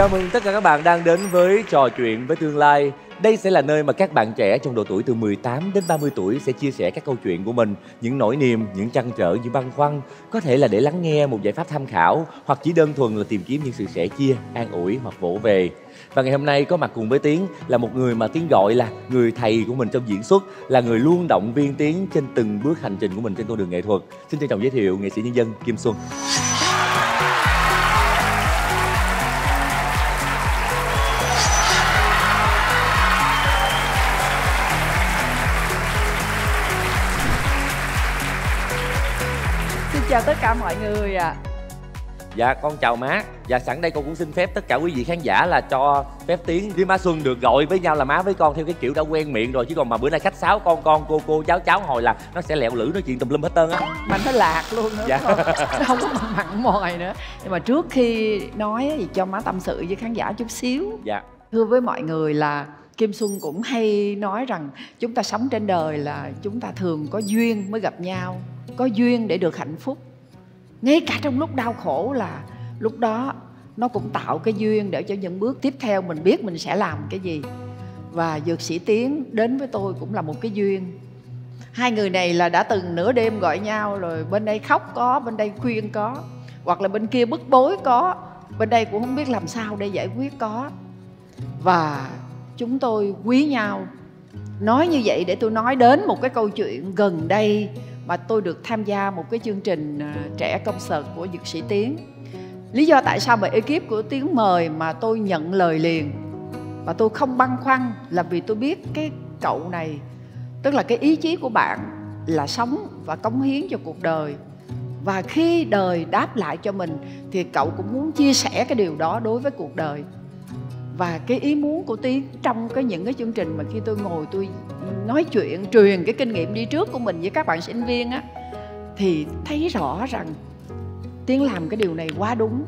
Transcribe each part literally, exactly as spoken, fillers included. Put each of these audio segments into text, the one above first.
Chào mừng tất cả các bạn đang đến với Trò Chuyện với Tương Lai. Đây sẽ là nơi mà các bạn trẻ trong độ tuổi từ mười tám đến ba mươi tuổi sẽ chia sẻ các câu chuyện của mình, những nỗi niềm, những trăn trở, những băn khoăn. Có thể là để lắng nghe một giải pháp tham khảo, hoặc chỉ đơn thuần là tìm kiếm những sự sẻ chia, an ủi hoặc vỗ về. Và ngày hôm nay có mặt cùng với Tiến là một người mà Tiến gọi là người thầy của mình trong diễn xuất, là người luôn động viên Tiến trên từng bước hành trình của mình trên con đường nghệ thuật. Xin trân trọng giới thiệu nghệ sĩ nhân dân Kim Xuân. Chào tất cả mọi người ạ. À. Dạ con chào má. Dạ sẵn đây con cũng xin phép tất cả quý vị khán giả là cho phép Tiến với má Xuân được gọi với nhau là má với con theo cái kiểu đã quen miệng rồi, chứ còn mà bữa nay khách sáo con con cô cô cháu cháu hồi là nó sẽ lẹo lử nói chuyện tùm lum hết trơn á. Mà nó lạc luôn nữa. Dạ. Nó không có mặn mòi nữa. Nhưng mà trước khi nói thì cho má tâm sự với khán giả chút xíu. Dạ. Thưa với mọi người là Kim Xuân cũng hay nói rằng chúng ta sống trên đời là chúng ta thường có duyên mới gặp nhau, có duyên để được hạnh phúc. Ngay cả trong lúc đau khổ là lúc đó nó cũng tạo cái duyên để cho những bước tiếp theo mình biết mình sẽ làm cái gì. Và dược sĩ Tiến đến với tôi cũng là một cái duyên. Hai người này là đã từng nửa đêm gọi nhau rồi, bên đây khóc có, bên đây khuyên có, hoặc là bên kia bức bối có, bên đây cũng không biết làm sao để giải quyết có. Và chúng tôi quý nhau. Nói như vậy để tôi nói đến một cái câu chuyện gần đây mà tôi được tham gia một cái chương trình trẻ concert của dược sĩ Tiến. Lý do tại sao mà ekip của Tiến mời mà tôi nhận lời liền và tôi không băn khoăn là vì tôi biết cái cậu này, tức là cái ý chí của bạn là sống và cống hiến cho cuộc đời. Và khi đời đáp lại cho mình thì cậu cũng muốn chia sẻ cái điều đó đối với cuộc đời. Và cái ý muốn của Tiến trong cái những cái chương trình mà khi tôi ngồi tôi nói chuyện, truyền cái kinh nghiệm đi trước của mình với các bạn sinh viên á, thì thấy rõ rằng Tiến làm cái điều này quá đúng.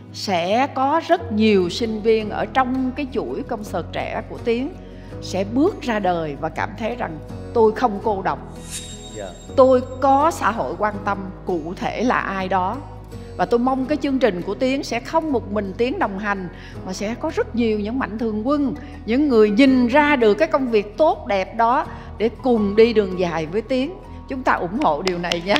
Sẽ có rất nhiều sinh viên ở trong cái chuỗi concert trẻ của Tiến sẽ bước ra đời và cảm thấy rằng tôi không cô độc. Yeah. Tôi có xã hội quan tâm, cụ thể là ai đó. Và tôi mong cái chương trình của Tiến sẽ không một mình Tiến đồng hành, mà sẽ có rất nhiều những mạnh thường quân, những người nhìn ra được cái công việc tốt đẹp đó để cùng đi đường dài với Tiến. Chúng ta ủng hộ điều này nhé.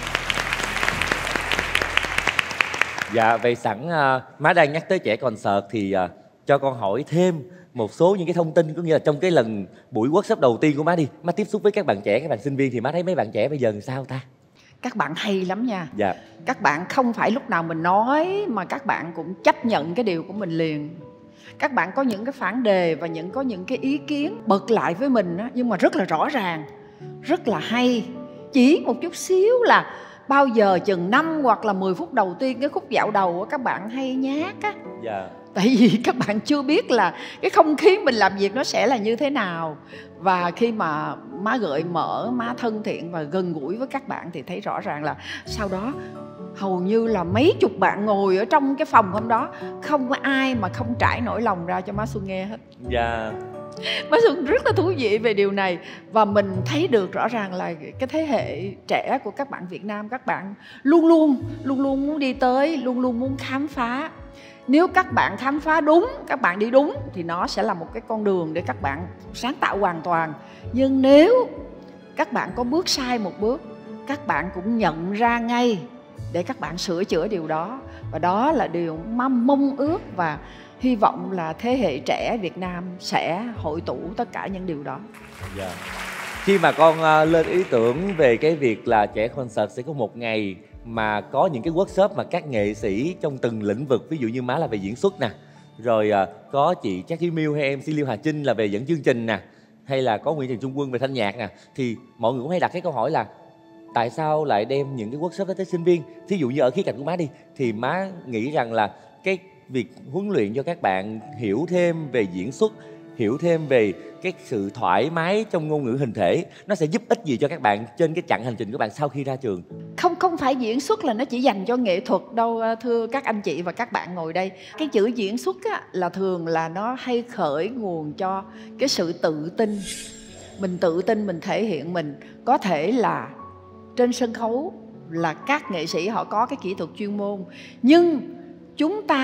Dạ, vậy sẵn uh, má đang nhắc tới trẻ concert thì uh, cho con hỏi thêm một số những cái thông tin, có nghĩa là trong cái lần buổi workshop đầu tiên của má đi, má tiếp xúc với các bạn trẻ, các bạn sinh viên thì má thấy mấy bạn trẻ bây giờ làm sao ta? Các bạn hay lắm nha. Dạ. Các bạn không phải lúc nào mình nói mà các bạn cũng chấp nhận cái điều của mình liền. Các bạn có những cái phản đề và những có những cái ý kiến bật lại với mình á, nhưng mà rất là rõ ràng, rất là hay. Chỉ một chút xíu là bao giờ chừng năm hoặc là mười phút đầu tiên cái khúc dạo đầu á, các bạn hay nhát á. Dạ. Tại vì các bạn chưa biết là cái không khí mình làm việc nó sẽ là như thế nào. Và khi mà má gợi mở, má thân thiện và gần gũi với các bạn thì thấy rõ ràng là sau đó hầu như là mấy chục bạn ngồi ở trong cái phòng hôm đó, không có ai mà không trải nỗi lòng ra cho má Xuân nghe hết. Dạ. Má Xuân rất là thú vị về điều này. Và mình thấy được rõ ràng là cái thế hệ trẻ của các bạn Việt Nam, các bạn luôn luôn, luôn luôn muốn đi tới, luôn luôn muốn khám phá. Nếu các bạn khám phá đúng, các bạn đi đúng thì nó sẽ là một cái con đường để các bạn sáng tạo hoàn toàn. Nhưng nếu các bạn có bước sai một bước, các bạn cũng nhận ra ngay để các bạn sửa chữa điều đó. Và đó là điều mà mong ước và hy vọng là thế hệ trẻ Việt Nam sẽ hội tụ tất cả những điều đó. Yeah. Khi mà con uh, lên ý tưởng về cái việc là trẻ concert sẽ có một ngày mà có những cái workshop mà các nghệ sĩ trong từng lĩnh vực, ví dụ như má là về diễn xuất nè, rồi uh, có chị Jackie Miu hay em xê Liêu Hà Trinh là về dẫn chương trình nè, hay là có Nguyễn Trần Trung Quân về thanh nhạc nè, thì mọi người cũng hay đặt cái câu hỏi là tại sao lại đem những cái workshop đó tới sinh viên? Thí dụ như ở khía cạnh của má đi, thì má nghĩ rằng là cái việc huấn luyện cho các bạn hiểu thêm về diễn xuất, hiểu thêm về cái sự thoải mái trong ngôn ngữ hình thể, nó sẽ giúp ích gì cho các bạn trên cái chặng hành trình của bạn sau khi ra trường? Không không phải diễn xuất là nó chỉ dành cho nghệ thuật đâu, thưa các anh chị và các bạn ngồi đây. Cái chữ diễn xuất á, là thường là nó hay khởi nguồn cho cái sự tự tin. Mình tự tin, mình thể hiện mình. Có thể là trên sân khấu là các nghệ sĩ họ có cái kỹ thuật chuyên môn, nhưng chúng ta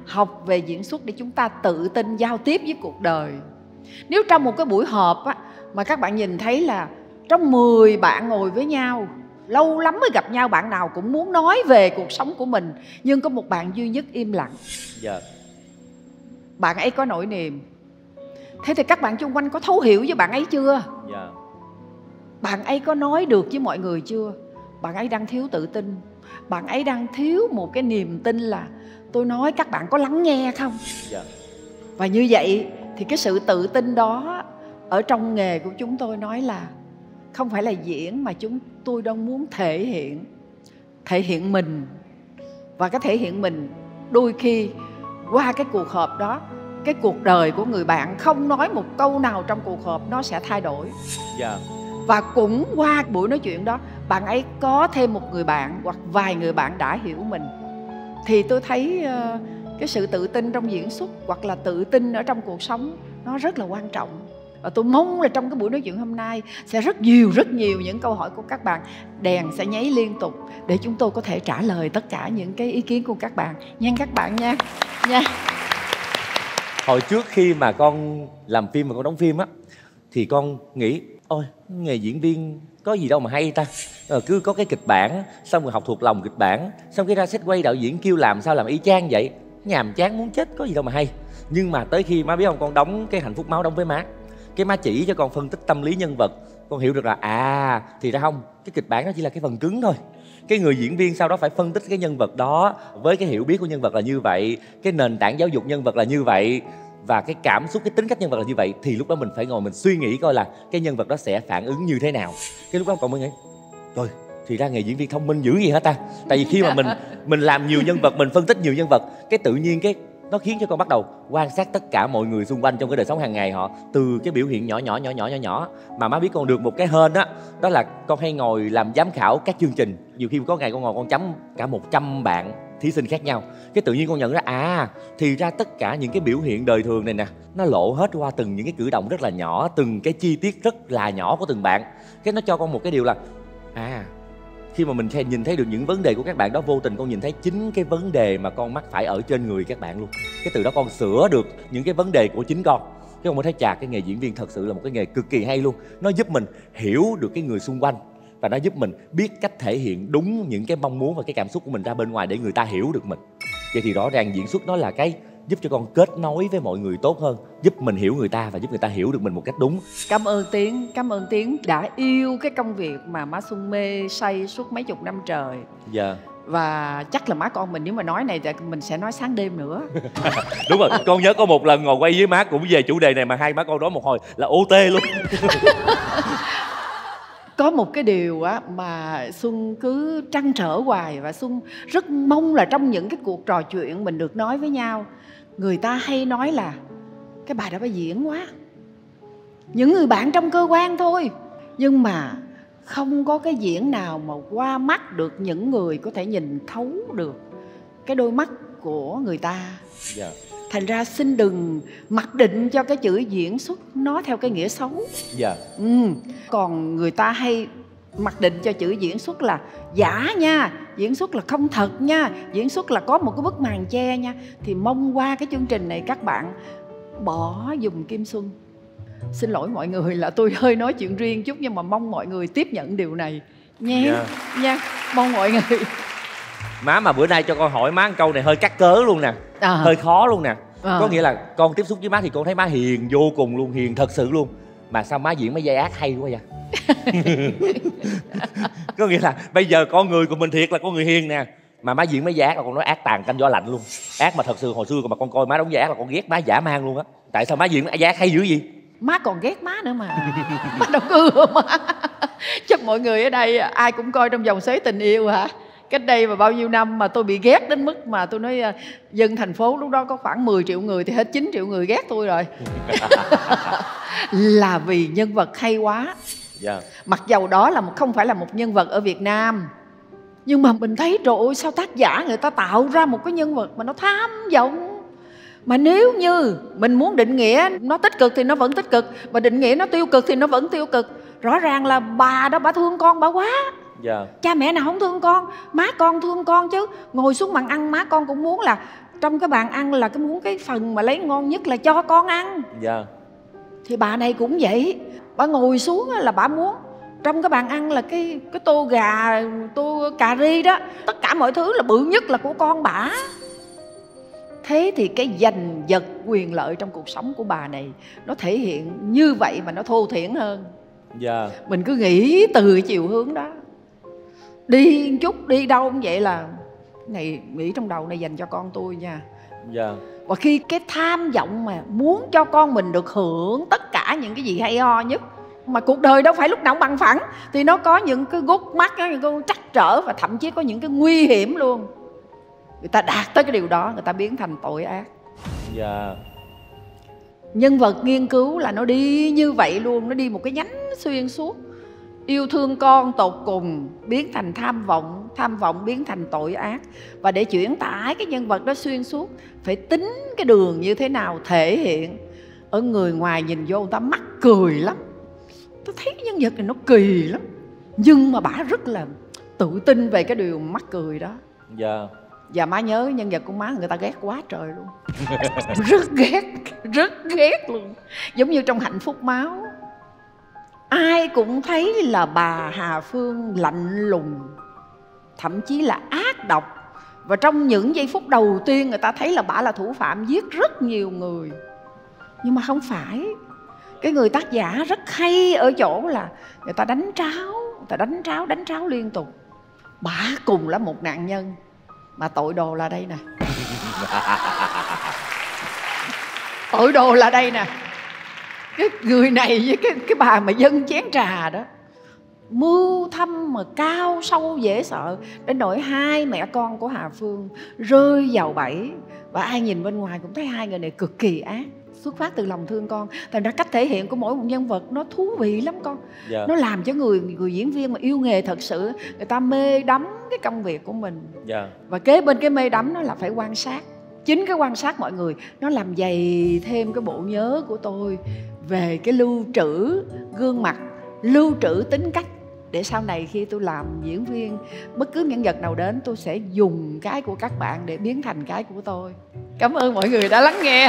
học về diễn xuất để chúng ta tự tin giao tiếp với cuộc đời. Nếu trong một cái buổi họp á, mà các bạn nhìn thấy là trong mười bạn ngồi với nhau, lâu lắm mới gặp nhau, bạn nào cũng muốn nói về cuộc sống của mình, nhưng có một bạn duy nhất im lặng. Dạ. Bạn ấy có nỗi niềm. Thế thì các bạn xung quanh có thấu hiểu với bạn ấy chưa? Dạ. Bạn ấy có nói được với mọi người chưa? Bạn ấy đang thiếu tự tin. Bạn ấy đang thiếu một cái niềm tin là tôi nói các bạn có lắng nghe không? Dạ. Và như vậy thì cái sự tự tin đó ở trong nghề của chúng tôi nói là không phải là diễn, mà chúng tôi đang muốn thể hiện. Thể hiện mình. Và cái thể hiện mình đôi khi qua cái cuộc họp đó, cái cuộc đời của người bạn không nói một câu nào trong cuộc họp nó sẽ thay đổi. Dạ. Và cũng qua buổi nói chuyện đó, bạn ấy có thêm một người bạn hoặc vài người bạn đã hiểu mình. Thì tôi thấy uh, cái sự tự tin trong diễn xuất hoặc là tự tin ở trong cuộc sống nó rất là quan trọng. Và tôi mong là trong cái buổi nói chuyện hôm nay sẽ rất nhiều rất nhiều những câu hỏi của các bạn, đèn sẽ nháy liên tục để chúng tôi có thể trả lời tất cả những cái ý kiến của các bạn nha các bạn nha. Nha. Hồi trước khi mà con làm phim mà con đóng phim á, thì con nghĩ ôi nghề diễn viên có gì đâu mà hay ta, ờ, cứ có cái kịch bản xong rồi học thuộc lòng kịch bản, xong cái ra set quay đạo diễn kêu làm sao làm y chang vậy, nhàm chán muốn chết, có gì đâu mà hay. Nhưng mà tới khi má biết không, con đóng cái Hạnh Phúc Máu đóng với má, cái má chỉ cho con phân tích tâm lý nhân vật, con hiểu được là à thì ra không, cái kịch bản nó chỉ là cái phần cứng thôi. Cái người diễn viên sau đó phải phân tích cái nhân vật đó với cái hiểu biết của nhân vật là như vậy, cái nền tảng giáo dục nhân vật là như vậy, và cái cảm xúc, cái tính cách nhân vật là như vậy, thì lúc đó mình phải ngồi mình suy nghĩ coi là cái nhân vật đó sẽ phản ứng như thế nào. Cái lúc đó con mới nghĩ rồi thì ra nghề diễn viên thông minh dữ gì hả ta. Tại vì khi mà mình mình làm nhiều nhân vật, mình phân tích nhiều nhân vật, cái tự nhiên cái nó khiến cho con bắt đầu quan sát tất cả mọi người xung quanh trong cái đời sống hàng ngày họ, từ cái biểu hiện nhỏ nhỏ nhỏ nhỏ nhỏ nhỏ. Mà má biết con được một cái hên á, đó, đó là con hay ngồi làm giám khảo các chương trình. Nhiều khi có ngày con ngồi con chấm cả một trăm bạn thí sinh khác nhau, cái tự nhiên con nhận ra à thì ra tất cả những cái biểu hiện đời thường này nè, nó lộ hết qua từng những cái cử động rất là nhỏ, từng cái chi tiết rất là nhỏ của từng bạn. Cái nó cho con một cái điều là à khi mà mình nhìn thấy được những vấn đề của các bạn đó, vô tình con nhìn thấy chính cái vấn đề mà con mắc phải ở trên người các bạn luôn. Cái từ đó con sửa được những cái vấn đề của chính con. Cái con mới thấy chà, cái nghề diễn viên thật sự là một cái nghề cực kỳ hay luôn. Nó giúp mình hiểu được cái người xung quanh, và nó giúp mình biết cách thể hiện đúng những cái mong muốn và cái cảm xúc của mình ra bên ngoài để người ta hiểu được mình. Vậy thì rõ ràng diễn xuất nó là cái giúp cho con kết nối với mọi người tốt hơn, giúp mình hiểu người ta và giúp người ta hiểu được mình một cách đúng. Cảm ơn Tiến, cảm ơn Tiến đã yêu cái công việc mà má Xuân mê say suốt mấy chục năm trời. Dạ. Và chắc là má con mình nếu mà nói này thì mình sẽ nói sáng đêm nữa. Đúng rồi, con nhớ có một lần ngồi quay với má cũng về chủ đề này mà hai má con nói một hồi là ô tê luôn. Có một cái điều á mà Xuân cứ trăn trở hoài, và Xuân rất mong là trong những cái cuộc trò chuyện mình được nói với nhau, người ta hay nói là cái bà đó bà diễn quá. Những người bạn trong cơ quan thôi, nhưng mà không có cái diễn nào mà qua mắt được những người có thể nhìn thấu được cái đôi mắt của người ta. Yeah. Thành ra xin đừng mặc định cho cái chữ diễn xuất nó theo cái nghĩa xấu. Yeah. Ừ. Còn người ta hay mặc định cho chữ diễn xuất là giả nha, diễn xuất là không thật nha, diễn xuất là có một cái bức màn che nha. Thì mong qua cái chương trình này các bạn bỏ dùm Kim Xuân. Xin lỗi mọi người là tôi hơi nói chuyện riêng chút, nhưng mà mong mọi người tiếp nhận điều này nha. Yeah. Nha, mong mọi người. Má mà bữa nay cho con hỏi má một câu này hơi cắt cớ luôn nè, à. hơi khó luôn nè. À. Có nghĩa là con tiếp xúc với má thì con thấy má hiền vô cùng luôn, hiền thật sự luôn. Mà sao má diễn mấy vai ác hay quá vậy? Có nghĩa là bây giờ con người của mình thiệt là con người hiền nè, mà má diễn mấy vai ác là con nói ác tàn canh gió lạnh luôn. Ác mà thật sự hồi xưa mà con coi má đóng vai ác là con ghét má dã man luôn á. Tại sao má diễn vai ác hay dữ gì? Má còn ghét má nữa mà. Má đâu có ưa má. Chắc mọi người ở đây ai cũng coi trong vòng xoáy tình yêu hả? Cách đây mà bao nhiêu năm mà tôi bị ghét đến mức mà tôi nói dân thành phố lúc đó có khoảng mười triệu người thì hết chín triệu người ghét tôi rồi. Là vì nhân vật hay quá. Yeah. Mặc dầu đó là một, không phải là một nhân vật ở Việt Nam, nhưng mà mình thấy trời ơi sao tác giả người ta tạo ra một cái nhân vật mà nó tham vọng. Mà nếu như mình muốn định nghĩa nó tích cực thì nó vẫn tích cực, và định nghĩa nó tiêu cực thì nó vẫn tiêu cực. Rõ ràng là bà đó bà thương con bà quá. Yeah. Cha mẹ nào không thương con, má con thương con chứ. Ngồi xuống bàn ăn má con cũng muốn là trong cái bàn ăn là cái muốn cái phần mà lấy ngon nhất là cho con ăn. Dạ. Thì bà này cũng vậy, bà ngồi xuống là bà muốn trong cái bàn ăn là cái cái tô gà, tô cà ri đó, tất cả mọi thứ là bự nhất là của con bả. Thế thì cái giành giật quyền lợi trong cuộc sống của bà này nó thể hiện như vậy mà nó thô thiển hơn. Dạ. Mình cứ nghĩ từ chiều hướng đó, đi một chút đi đâu cũng vậy là này, nghĩ trong đầu này dành cho con tôi nha. Dạ. Và khi cái tham vọng mà muốn cho con mình được hưởng tất cả những cái gì hay ho nhất, mà cuộc đời đâu phải lúc nào cũng bằng phẳng, thì nó có những cái gút mắt, những cái trắc trở và thậm chí có những cái nguy hiểm luôn. Người ta đạt tới cái điều đó, người ta biến thành tội ác. Dạ. Nhân vật nghiên cứu là nó đi như vậy luôn, nó đi một cái nhánh xuyên suốt. Yêu thương con tột cùng biến thành tham vọng, tham vọng biến thành tội ác. Và để chuyển tải cái nhân vật đó xuyên suốt, phải tính cái đường như thế nào thể hiện. Ở người ngoài nhìn vô người ta mắc cười lắm, tôi thấy cái nhân vật này nó kỳ lắm, nhưng mà bả rất là tự tin về cái điều mắc cười đó. Dạ. Và má nhớ nhân vật của má người ta ghét quá trời luôn. Rất ghét, rất ghét luôn. Giống như trong Hạnh Phúc Máu, ai cũng thấy là bà Hà Phương lạnh lùng, thậm chí là ác độc. Và trong những giây phút đầu tiên người ta thấy là bà là thủ phạm giết rất nhiều người. Nhưng mà không phải. Cái người tác giả rất hay ở chỗ là người ta đánh tráo, người ta đánh tráo, đánh tráo liên tục. Bà cùng là một nạn nhân, mà tội đồ là đây nè. Tội đồ là đây nè. Cái người này với cái, cái bà mà dâng chén trà đó, mưu thâm mà cao sâu dễ sợ, đến nỗi hai mẹ con của Hà Phương rơi vào bẫy. Và ai nhìn bên ngoài cũng thấy hai người này cực kỳ ác, xuất phát từ lòng thương con. Thành ra cách thể hiện của mỗi một nhân vật nó thú vị lắm con. Dạ. Nó làm cho người người diễn viên mà yêu nghề thật sự, người ta mê đắm cái công việc của mình. Dạ. Và kế bên cái mê đắm nó là phải quan sát. Chính cái quan sát mọi người, nó làm dày thêm cái bộ nhớ của tôi về cái lưu trữ gương mặt, lưu trữ tính cách, để sau này khi tôi làm diễn viên, bất cứ nhân vật nào đến, tôi sẽ dùng cái của các bạn để biến thành cái của tôi. Cảm ơn mọi người đã lắng nghe.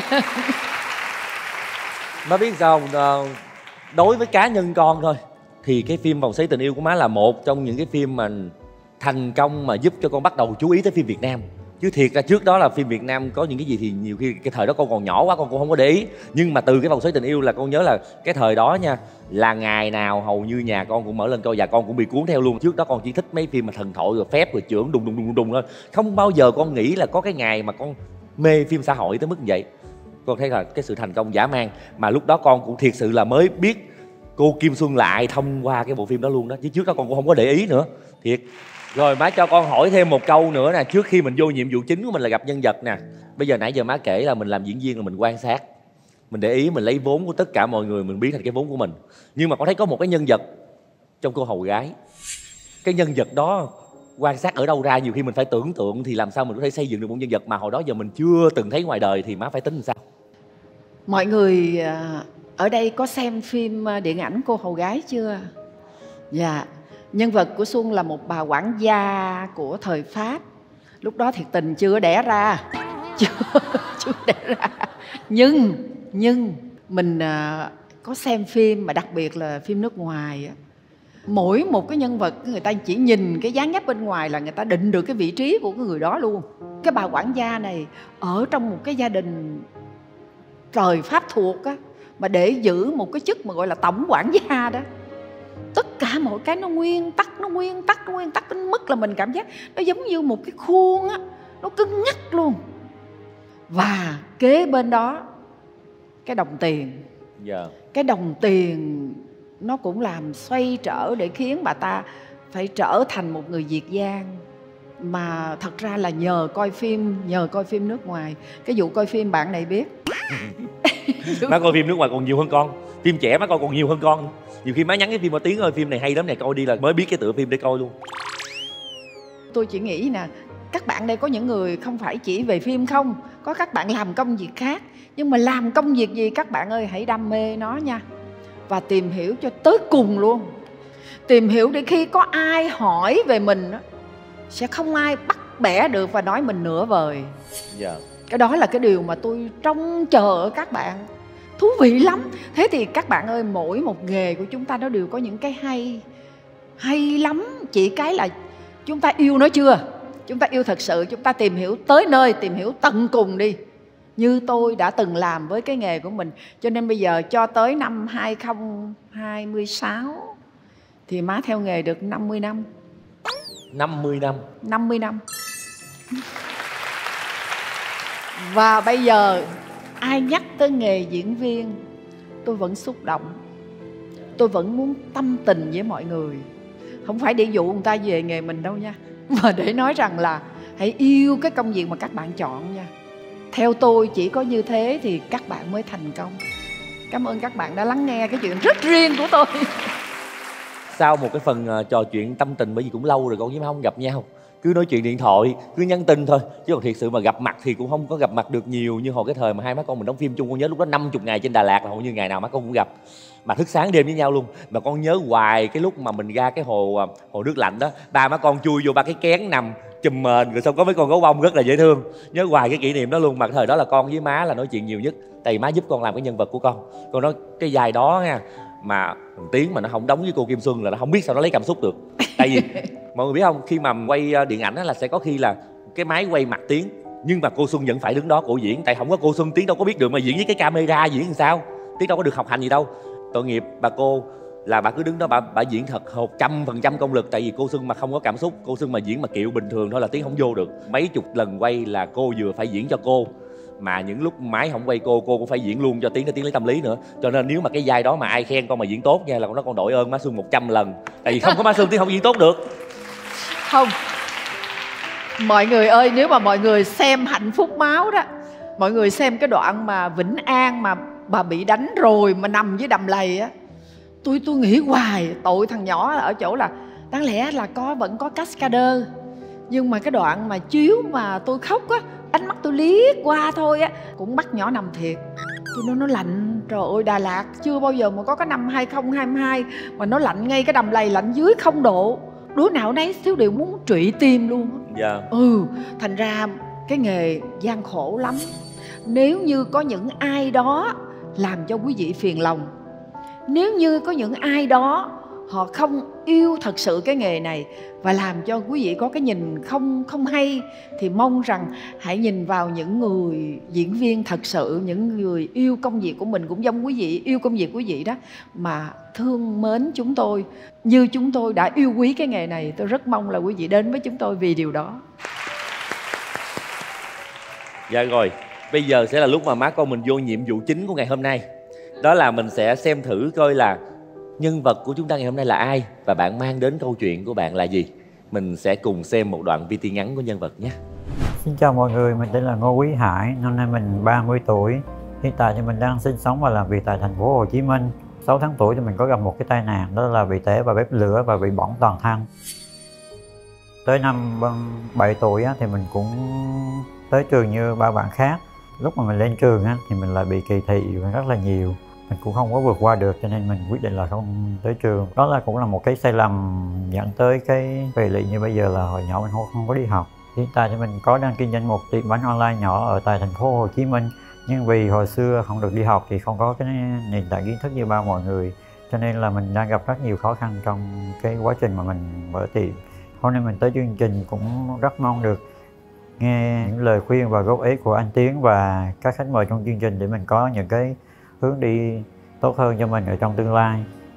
Má biết sao không? Đối với cá nhân con thôi, thì cái phim Vòng Xoáy Tình Yêu của má là một trong những cái phim mà thành công mà giúp cho con bắt đầu chú ý tới phim Việt Nam. Chứ thiệt ra trước đó là phim Việt Nam có những cái gì thì nhiều khi cái thời đó con còn nhỏ quá, con cũng không có để ý. Nhưng mà từ cái Vòng Xoáy Tình Yêu là con nhớ là cái thời đó nha, là ngày nào hầu như nhà con cũng mở lên coi, và con cũng bị cuốn theo luôn. Trước đó con chỉ thích mấy phim mà thần thoại rồi phép rồi chưởng đùng đùng đùng đùng thôi. Không bao giờ con nghĩ là có cái ngày mà con mê phim xã hội tới mức như vậy. Con thấy là cái sự thành công dã man, mà lúc đó con cũng thiệt sự là mới biết cô Kim Xuân Lại thông qua cái bộ phim đó luôn đó, chứ trước đó con cũng không có để ý nữa, thiệt. Rồi má cho con hỏi thêm một câu nữa nè, trước khi mình vô nhiệm vụ chính của mình là gặp nhân vật nè. Bây giờ nãy giờ má kể là mình làm diễn viên là mình quan sát, mình để ý, mình lấy vốn của tất cả mọi người, mình biến thành cái vốn của mình. Nhưng mà con thấy có một cái nhân vật trong Cô Hầu Gái. Cái nhân vật đó quan sát ở đâu ra, nhiều khi mình phải tưởng tượng thì làm sao mình có thể xây dựng được một nhân vật mà hồi đó giờ mình chưa từng thấy ngoài đời, thì má phải tính làm sao? Mọi người ở đây có xem phim điện ảnh Cô Hầu Gái chưa? Dạ. Nhân vật của Xuân là một bà quản gia của thời Pháp. Lúc đó thiệt tình chưa đẻ ra, chưa, chưa đẻ ra. Nhưng, nhưng mình à, có xem phim, mà đặc biệt là phim nước ngoài. Mỗi một cái nhân vật người ta chỉ nhìn cái dáng dấp bên ngoài là người ta định được cái vị trí của cái người đó luôn. Cái bà quản gia này ở trong một cái gia đình trời Pháp thuộc á, mà để giữ một cái chức mà gọi là tổng quản gia đó, tất cả mọi cái nó nguyên tắc, nó nguyên tắc, nó nguyên tắc đến mức là mình cảm giác nó giống như một cái khuôn á, nó cứng nhắc luôn. Và kế bên đó cái đồng tiền. Yeah. Cái đồng tiền nó cũng làm xoay trở để khiến bà ta phải trở thành một người Việt Giang. Mà thật ra là nhờ coi phim, nhờ coi phim nước ngoài. Cái vụ coi phim bạn này biết. Má coi phim nước ngoài còn nhiều hơn con. Phim trẻ má coi còn nhiều hơn con. Nhiều khi má nhắn cái phim mà Tiến ơi phim này hay lắm này, coi đi là mới biết cái tựa phim để coi luôn. Tôi chỉ nghĩ nè, các bạn đây có những người không phải chỉ về phim không, có các bạn làm công việc khác. Nhưng mà làm công việc gì các bạn ơi, hãy đam mê nó nha. Và tìm hiểu cho tới cùng luôn. Tìm hiểu để khi có ai hỏi về mình đó, sẽ không ai bắt bẻ được và nói mình nửa vời. Yeah. Cái đó là cái điều mà tôi trông chờ ở các bạn. Thú vị lắm. Thế thì các bạn ơi, mỗi một nghề của chúng ta nó đều có những cái hay. Hay lắm. Chỉ cái là chúng ta yêu nó chưa. Chúng ta yêu thật sự, chúng ta tìm hiểu tới nơi, tìm hiểu tận cùng đi. Như tôi đã từng làm với cái nghề của mình. Cho nên bây giờ cho tới năm hai không hai sáu thì má theo nghề được năm mươi năm. năm mươi năm. năm mươi năm. Và bây giờ ai nhắc tới nghề diễn viên, tôi vẫn xúc động. Tôi vẫn muốn tâm tình với mọi người. Không phải để dụ người ta về nghề mình đâu nha, mà để nói rằng là hãy yêu cái công việc mà các bạn chọn nha. Theo tôi chỉ có như thế thì các bạn mới thành công. Cảm ơn các bạn đã lắng nghe cái chuyện rất riêng của tôi. Sau một cái phần uh, trò chuyện tâm tình, bởi vì cũng lâu rồi con với má không gặp nhau, cứ nói chuyện điện thoại, cứ nhắn tin thôi, chứ còn thiệt sự mà gặp mặt thì cũng không có gặp mặt được nhiều như hồi cái thời mà hai má con mình đóng phim chung. Con nhớ lúc đó năm mươi ngày trên Đà Lạt là hầu như ngày nào má con cũng gặp, mà thức sáng đêm với nhau luôn. Mà con nhớ hoài cái lúc mà mình ra cái hồ hồ nước lạnh đó, ba má con chui vô ba cái kén nằm chùm mền, rồi xong có mấy con gấu bông rất là dễ thương. Nhớ hoài cái kỷ niệm đó luôn. Mà thời đó là con với má là nói chuyện nhiều nhất, tại vì má giúp con làm cái nhân vật của con. Con nói cái vai đó nha, mà thằng Tiến mà nó không đóng với cô Kim Xuân là nó không biết sao nó lấy cảm xúc được. Tại vì mọi người biết không, khi mà quay điện ảnh là sẽ có khi là cái máy quay mặt Tiến, nhưng mà cô Xuân vẫn phải đứng đó cổ diễn. Tại không có cô Xuân Tiến đâu có biết được mà diễn với cái camera diễn làm sao. Tiến đâu có được học hành gì đâu. Tội nghiệp bà cô là bà cứ đứng đó, bà, bà diễn thật một trăm phần trăm công lực. Tại vì cô Xuân mà không có cảm xúc, cô Xuân mà diễn mà kiệu bình thường thôi là Tiến không vô được. Mấy chục lần quay là cô vừa phải diễn cho cô, mà những lúc máy không quay cô, cô cũng phải diễn luôn cho Tiến để Tiến lấy tâm lý nữa. Cho nên nếu mà cái vai đó mà ai khen con mà diễn tốt nha là con nói con đội ơn má Xuân một trăm lần. Tại vì không có má Xuân Tiến không diễn tốt được. Không, mọi người ơi, nếu mà mọi người xem Hạnh Phúc Máu đó, mọi người xem cái đoạn mà Vĩnh An mà bà bị đánh rồi mà nằm dưới đầm lầy á, tôi tôi nghĩ hoài tội thằng nhỏ ở chỗ là đáng lẽ là có vẫn có cascader, nhưng mà cái đoạn mà chiếu mà tôi khóc á, ánh mắt tôi liếc qua thôi á cũng bắt nhỏ nằm thiệt. Tôi nói nó lạnh, trời ơi Đà Lạt chưa bao giờ mà có cái năm hai không hai hai mà nó lạnh ngay cái đầm lầy, lạnh dưới không độ. Đứa nào nấy thiếu đều muốn trụy tim luôn. Dạ. Ừ, thành ra cái nghề gian khổ lắm. Nếu như có những ai đó làm cho quý vị phiền lòng, nếu như có những ai đó họ không yêu thật sự cái nghề này và làm cho quý vị có cái nhìn không không hay, thì mong rằng hãy nhìn vào những người diễn viên thật sự, những người yêu công việc của mình cũng giống quý vị yêu công việc quý vị đó, mà thương mến chúng tôi như chúng tôi đã yêu quý cái nghề này. Tôi rất mong là quý vị đến với chúng tôi vì điều đó. Dạ rồi, bây giờ sẽ là lúc mà má con mình vô nhiệm vụ chính của ngày hôm nay. Đó là mình sẽ xem thử coi là nhân vật của chúng ta ngày hôm nay là ai và bạn mang đến câu chuyện của bạn là gì. Mình sẽ cùng xem một đoạn vê tê ngắn của nhân vật nhé. Xin chào mọi người, mình tên là Ngô Quý Hải, năm nay mình ba mươi tuổi. Hiện tại thì mình đang sinh sống và làm việc tại thành phố Hồ Chí Minh. sáu tháng tuổi thì mình có gặp một cái tai nạn, đó là bị té vào bếp lửa và bị bỏng toàn thân. Tới năm bảy tuổi thì mình cũng tới trường như ba bạn khác. Lúc mà mình lên trường thì mình lại bị kỳ thị rất là nhiều. Mình cũng không có vượt qua được cho nên mình quyết định là không tới trường. Đó là cũng là một cái sai lầm dẫn tới cái hệ lụy như bây giờ là hồi nhỏ mình không, không có đi học. Hiện tại thì mình có đang kinh doanh một tiệm bánh online nhỏ ở tại thành phố Hồ Chí Minh. Nhưng vì hồi xưa không được đi học thì không có cái nền tảng kiến thức như bao mọi người, cho nên là mình đang gặp rất nhiều khó khăn trong cái quá trình mà mình mở tiệm. Hôm nay mình tới chương trình cũng rất mong được nghe những lời khuyên và góp ý của anh Tiến và các khách mời trong chương trình để mình có những cái hướng đi tốt hơn cho mình ở trong tương lai.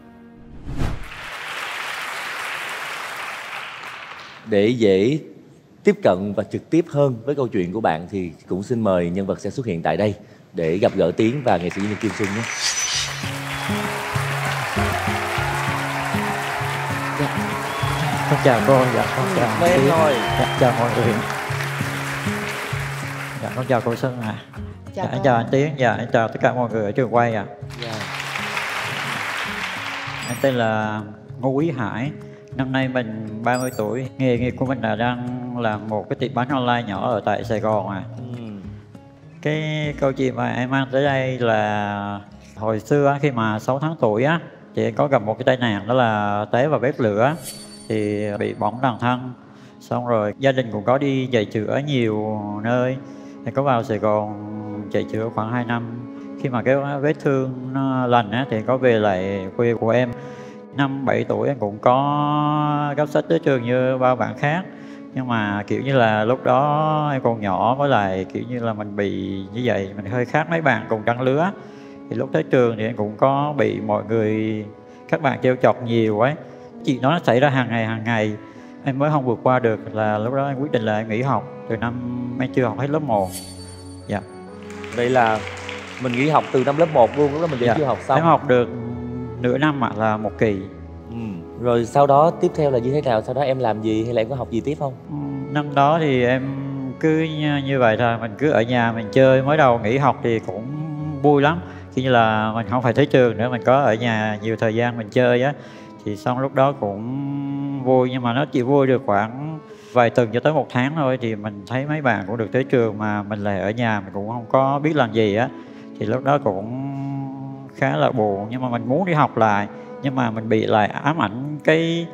Để dễ tiếp cận và trực tiếp hơn với câu chuyện của bạn thì cũng xin mời nhân vật sẽ xuất hiện tại đây để gặp gỡ Tiến và nghệ sĩ Nhân Kim Xuân nhé. Dạ. Con chào cô, dạ con chào Tiến thôi. Dạ, chào mọi người. Dạ con chào cô Xuân ạ. À. Chào dạ, chào anh Tiến, dạ anh chào tất cả mọi người ở trường quay ạ. À. Dạ. Anh tên là Ngô Quý Hải, năm nay mình ba mươi tuổi. Nghề nghiệp của mình là đang làm một cái tiệm bánh online nhỏ ở tại Sài Gòn à. Ừ. Cái câu chuyện mà em mang tới đây là hồi xưa khi mà sáu tháng tuổi á thì em có gặp một cái tai nạn, đó là té vào bếp lửa thì bị bỏng toàn thân. Xong rồi gia đình cũng có đi chạy chữa nhiều nơi Thì có vào Sài Gòn chạy chữa khoảng hai năm. Khi mà cái vết thương nó lành á, thì có về lại quê của em. Năm bảy tuổi em cũng có gấp sách tới trường như bao bạn khác. Nhưng mà kiểu như là lúc đó em còn nhỏ, với lại kiểu như là mình bị như vậy, mình hơi khác mấy bạn cùng trang lứa. Thì lúc tới trường thì em cũng có bị mọi người, các bạn trêu chọc nhiều ấy. Chuyện đó nó xảy ra hàng ngày hàng ngày. Em mới không vượt qua được, là lúc đó em quyết định là em nghỉ học. Từ năm em chưa học hết lớp một. Dạ. Vậy là mình nghỉ học từ năm lớp một luôn, lúc đó mình vẫn Dạ. chưa học xong. Em học được nửa năm ạ, là một kỳ. Ừ. Rồi sau đó tiếp theo là như thế nào? Sau đó em làm gì hay là em có học gì tiếp không? Năm đó thì em cứ như, như vậy thôi, mình cứ ở nhà mình chơi. Mới đầu nghỉ học thì cũng vui lắm, khi như là mình không phải tới trường nữa, mình có ở nhà nhiều thời gian mình chơi á. Thì xong lúc đó cũng vui, nhưng mà nó chỉ vui được khoảng vài tuần cho tới một tháng thôi. Thì mình thấy mấy bạn cũng được tới trường mà mình lại ở nhà, mình cũng không có biết làm gì á. Thì lúc đó cũng khá là buồn, nhưng mà mình muốn đi học lại. Nhưng mà mình bị lại ám ảnh cái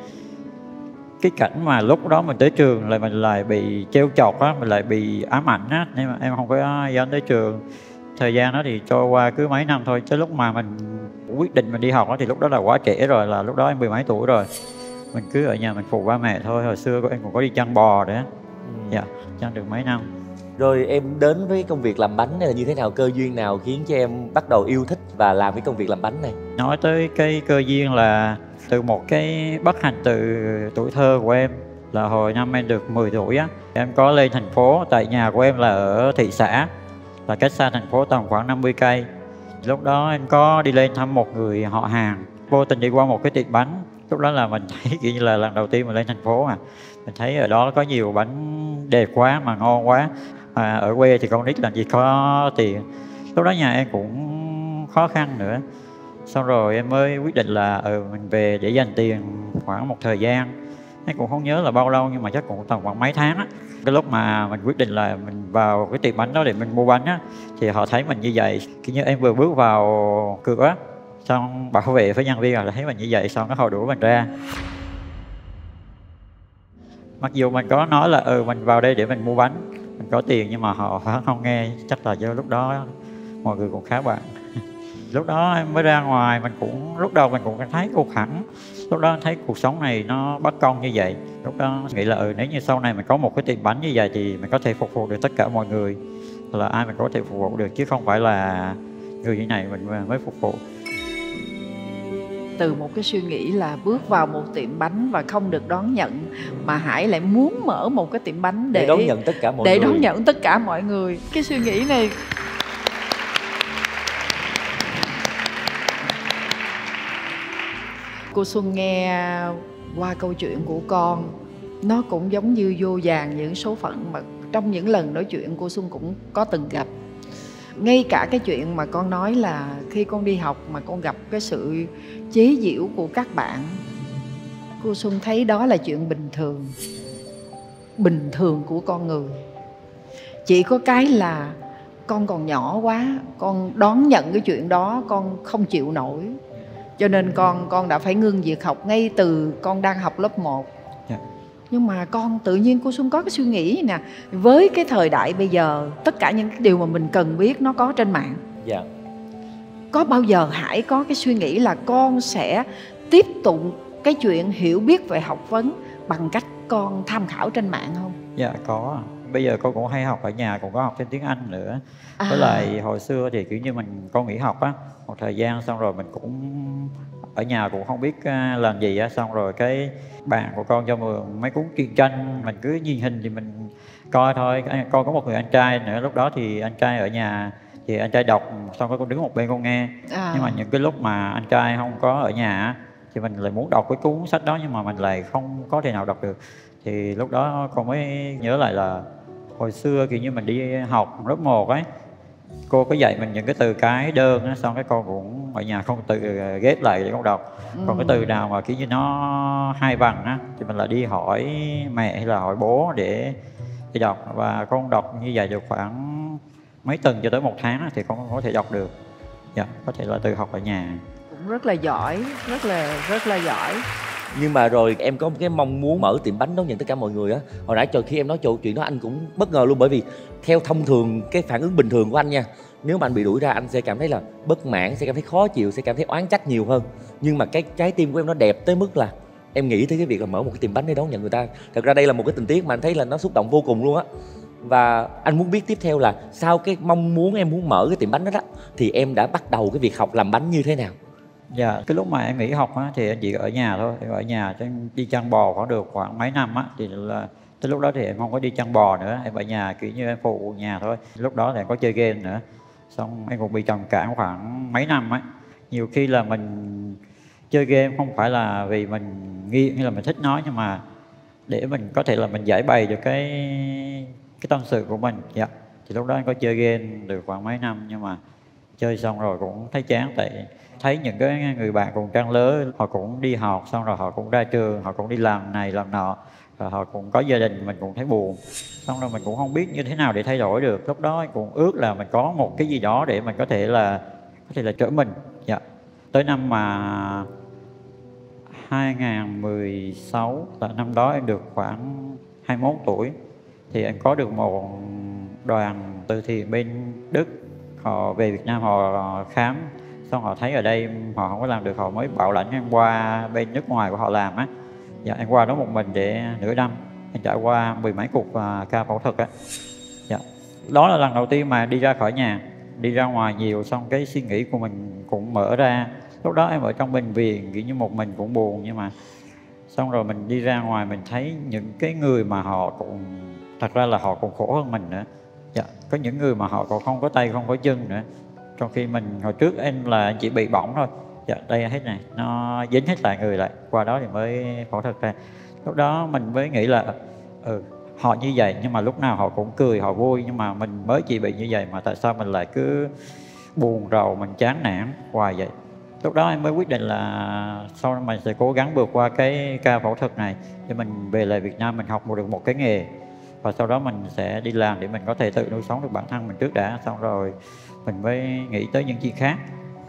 cái cảnh mà lúc đó mình tới trường là mình lại bị trêu chọc á, mình lại bị ám ảnh á, nên mà em không có dám tới trường. Thời gian đó thì trôi qua cứ mấy năm thôi, tới lúc mà mình quyết định mình đi học đó, thì lúc đó là quá trễ rồi, là lúc đó em mười mấy tuổi rồi. Mình cứ ở nhà mình phụ ba mẹ thôi. Hồi xưa em cũng có đi chăn bò đấy. Ừ. Dạ, chăn được mấy năm. Rồi em đến với công việc làm bánh này là như thế nào? Cơ duyên nào khiến cho em bắt đầu yêu thích và làm cái công việc làm bánh này? Nói tới cái cơ duyên là từ một cái bất hạnh từ tuổi thơ của em, là hồi năm em được mười tuổi á, em có lên thành phố. Tại nhà của em là ở thị xã, là cách xa thành phố tầm khoảng năm mươi cây. Lúc đó em có đi lên thăm một người họ hàng, vô tình đi qua một cái tiệm bánh. Lúc đó là mình thấy kiểu như là lần đầu tiên mình lên thành phố mà mình thấy ở đó có nhiều bánh đẹp quá mà ngon quá. À, ở quê thì con nít làm gì có tiền. Lúc đó nhà em cũng khó khăn nữa. Xong rồi em mới quyết định là ừ, mình về để dành tiền khoảng một thời gian. Em cũng không nhớ là bao lâu, nhưng mà chắc cũng tầm khoảng mấy tháng á. Cái lúc mà mình quyết định là mình vào cái tiệm bánh đó để mình mua bánh á, thì họ thấy mình như vậy. Kiểu như em vừa bước vào cửa, xong bảo vệ với nhân viên là thấy mình như vậy, xong nó họ đuổi mình ra. Mặc dù mình có nói là ừ mình vào đây để mình mua bánh, mình có tiền, nhưng mà họ không nghe. Chắc là do lúc đó mọi người cũng khá bận. Lúc đó em mới ra ngoài, mình cũng lúc đầu mình cũng thấy cục hẳn. Lúc đó thấy cuộc sống này nó bất công như vậy. Lúc đó nghĩ là ừ nếu như sau này mình có một cái tiệm bánh như vậy thì mình có thể phục vụ được tất cả mọi người, là ai mình có thể phục vụ được, chứ không phải là người như này mình mới phục vụ. Từ một cái suy nghĩ là bước vào một tiệm bánh và không được đón nhận, mà Hải lại muốn mở một cái tiệm bánh để, để đón nhận tất cả mọi để người. đón nhận tất cả mọi người. Cái suy nghĩ này cô Xuân nghe qua câu chuyện của con, nó cũng giống như vô vàn những số phận mà trong những lần nói chuyện cô Xuân cũng có từng gặp. Ngay cả cái chuyện mà con nói là khi con đi học mà con gặp cái sự chế giễu của các bạn, cô Xuân thấy đó là chuyện bình thường, bình thường của con người. Chỉ có cái là con còn nhỏ quá, con đón nhận cái chuyện đó con không chịu nổi, cho nên con con đã phải ngưng việc học ngay từ con đang học lớp một. Yeah. Nhưng mà con tự nhiên cô Xuân có cái suy nghĩ nè, với cái thời đại bây giờ, tất cả những cái điều mà mình cần biết nó có trên mạng. Dạ. Có bao giờ Hải có cái suy nghĩ là con sẽ tiếp tục cái chuyện hiểu biết về học vấn bằng cách con tham khảo trên mạng không? Dạ có. Bây giờ con cũng hay học ở nhà, cũng có học thêm tiếng Anh nữa. À. Với lại hồi xưa thì kiểu như mình con nghỉ học á một thời gian, xong rồi mình cũng ở nhà cũng không biết làm gì á, xong rồi cái bạn của con cho mượn mấy cuốn truyện tranh, mình cứ nhìn hình thì mình coi thôi. Con có một người anh trai nữa, lúc đó thì anh trai ở nhà thì anh trai đọc, xong rồi con đứng một bên con nghe. À. Nhưng mà những cái lúc mà anh trai không có ở nhà thì mình lại muốn đọc cái cuốn sách đó, nhưng mà mình lại không có thể nào đọc được. Thì lúc đó con mới nhớ lại là hồi xưa kiểu như mình đi học lớp một ấy, cô có dạy mình những cái từ cái đơn á, xong cái con cũng ở nhà không tự ghép lại để con đọc. Ừ. Còn cái từ nào mà kiểu như nó hai bằng á thì mình lại đi hỏi mẹ hay là hỏi bố để đi đọc. Và con đọc như vậy được khoảng mấy tuần cho tới một tháng á, thì con có thể đọc được. Dạ, có thể là từ học ở nhà. Cũng rất là giỏi, rất là rất là giỏi. Nhưng mà rồi em có một cái mong muốn mở tiệm bánh đón nhận tất cả mọi người á. Hồi nãy trời khi em nói chỗ chuyện đó anh cũng bất ngờ luôn, bởi vì theo thông thường cái phản ứng bình thường của anh nha, nếu mà anh bị đuổi ra anh sẽ cảm thấy là bất mãn, sẽ cảm thấy khó chịu, sẽ cảm thấy oán trách nhiều hơn. Nhưng mà cái trái tim của em nó đẹp tới mức là em nghĩ tới cái việc là mở một cái tiệm bánh để đón nhận người ta. Thật ra đây là một cái tình tiết mà anh thấy là nó xúc động vô cùng luôn á. Và anh muốn biết tiếp theo là sau cái mong muốn em muốn mở cái tiệm bánh đó, đó thì em đã bắt đầu cái việc học làm bánh như thế nào? Dạ, cái lúc mà em nghỉ học á, thì em chỉ ở nhà thôi, em ở nhà chứ đi chăn bò khoảng được khoảng mấy năm á, thì là tới lúc đó thì em không có đi chăn bò nữa, em ở nhà kiểu như em phụ nhà thôi. Lúc đó thì em có chơi game nữa, xong em cũng bị trầm cảm khoảng mấy năm á. Nhiều khi là mình chơi game không phải là vì mình nghiện hay là mình thích nó, nhưng mà để mình có thể là mình giải bày được cái cái tâm sự của mình. Dạ, thì lúc đó em có chơi game được khoảng mấy năm, nhưng mà chơi xong rồi cũng thấy chán, tại thấy những cái người bạn cùng trang lứa họ cũng đi học xong rồi họ cũng ra trường, họ cũng đi làm này làm nọ, rồi họ cũng có gia đình, mình cũng thấy buồn, xong rồi mình cũng không biết như thế nào để thay đổi được. Lúc đó cũng ước là mình có một cái gì đó để mình có thể là có thể là trở mình. Dạ, tới năm mà hai không một sáu là năm đó em được khoảng hai mươi mốt tuổi, thì em có được một đoàn từ thiện bên Đức, họ về Việt Nam họ khám, xong họ thấy ở đây họ không có làm được, họ mới bảo lãnh em qua bên nước ngoài của họ làm á. Dạ, em qua đó một mình để nửa năm, em trải qua mười mấy cuộc uh, ca phẫu thuật á. Dạ, đó là lần đầu tiên mà đi ra khỏi nhà, đi ra ngoài nhiều, xong cái suy nghĩ của mình cũng mở ra. Lúc đó em ở trong bệnh viện kiểu như một mình cũng buồn, nhưng mà xong rồi mình đi ra ngoài mình thấy những cái người mà họ cũng thật ra là họ còn khổ hơn mình nữa. Dạ, có những người mà họ còn không có tay không có chân nữa, trong khi mình hồi trước em là chỉ bị bỏng thôi. Dạ, đây hết này, nó dính hết lại người lại, qua đó thì mới phẫu thuật ra. Lúc đó mình mới nghĩ là ừ, họ như vậy nhưng mà lúc nào họ cũng cười, họ vui, nhưng mà mình mới chỉ bị như vậy mà tại sao mình lại cứ buồn rầu, mình chán nản hoài vậy. Lúc đó em mới quyết định là sau đó mình sẽ cố gắng vượt qua cái ca phẫu thuật này để mình về lại Việt Nam, mình học được một cái nghề, và sau đó mình sẽ đi làm để mình có thể tự nuôi sống được bản thân mình trước đã, xong rồi mình mới nghĩ tới những chuyện khác.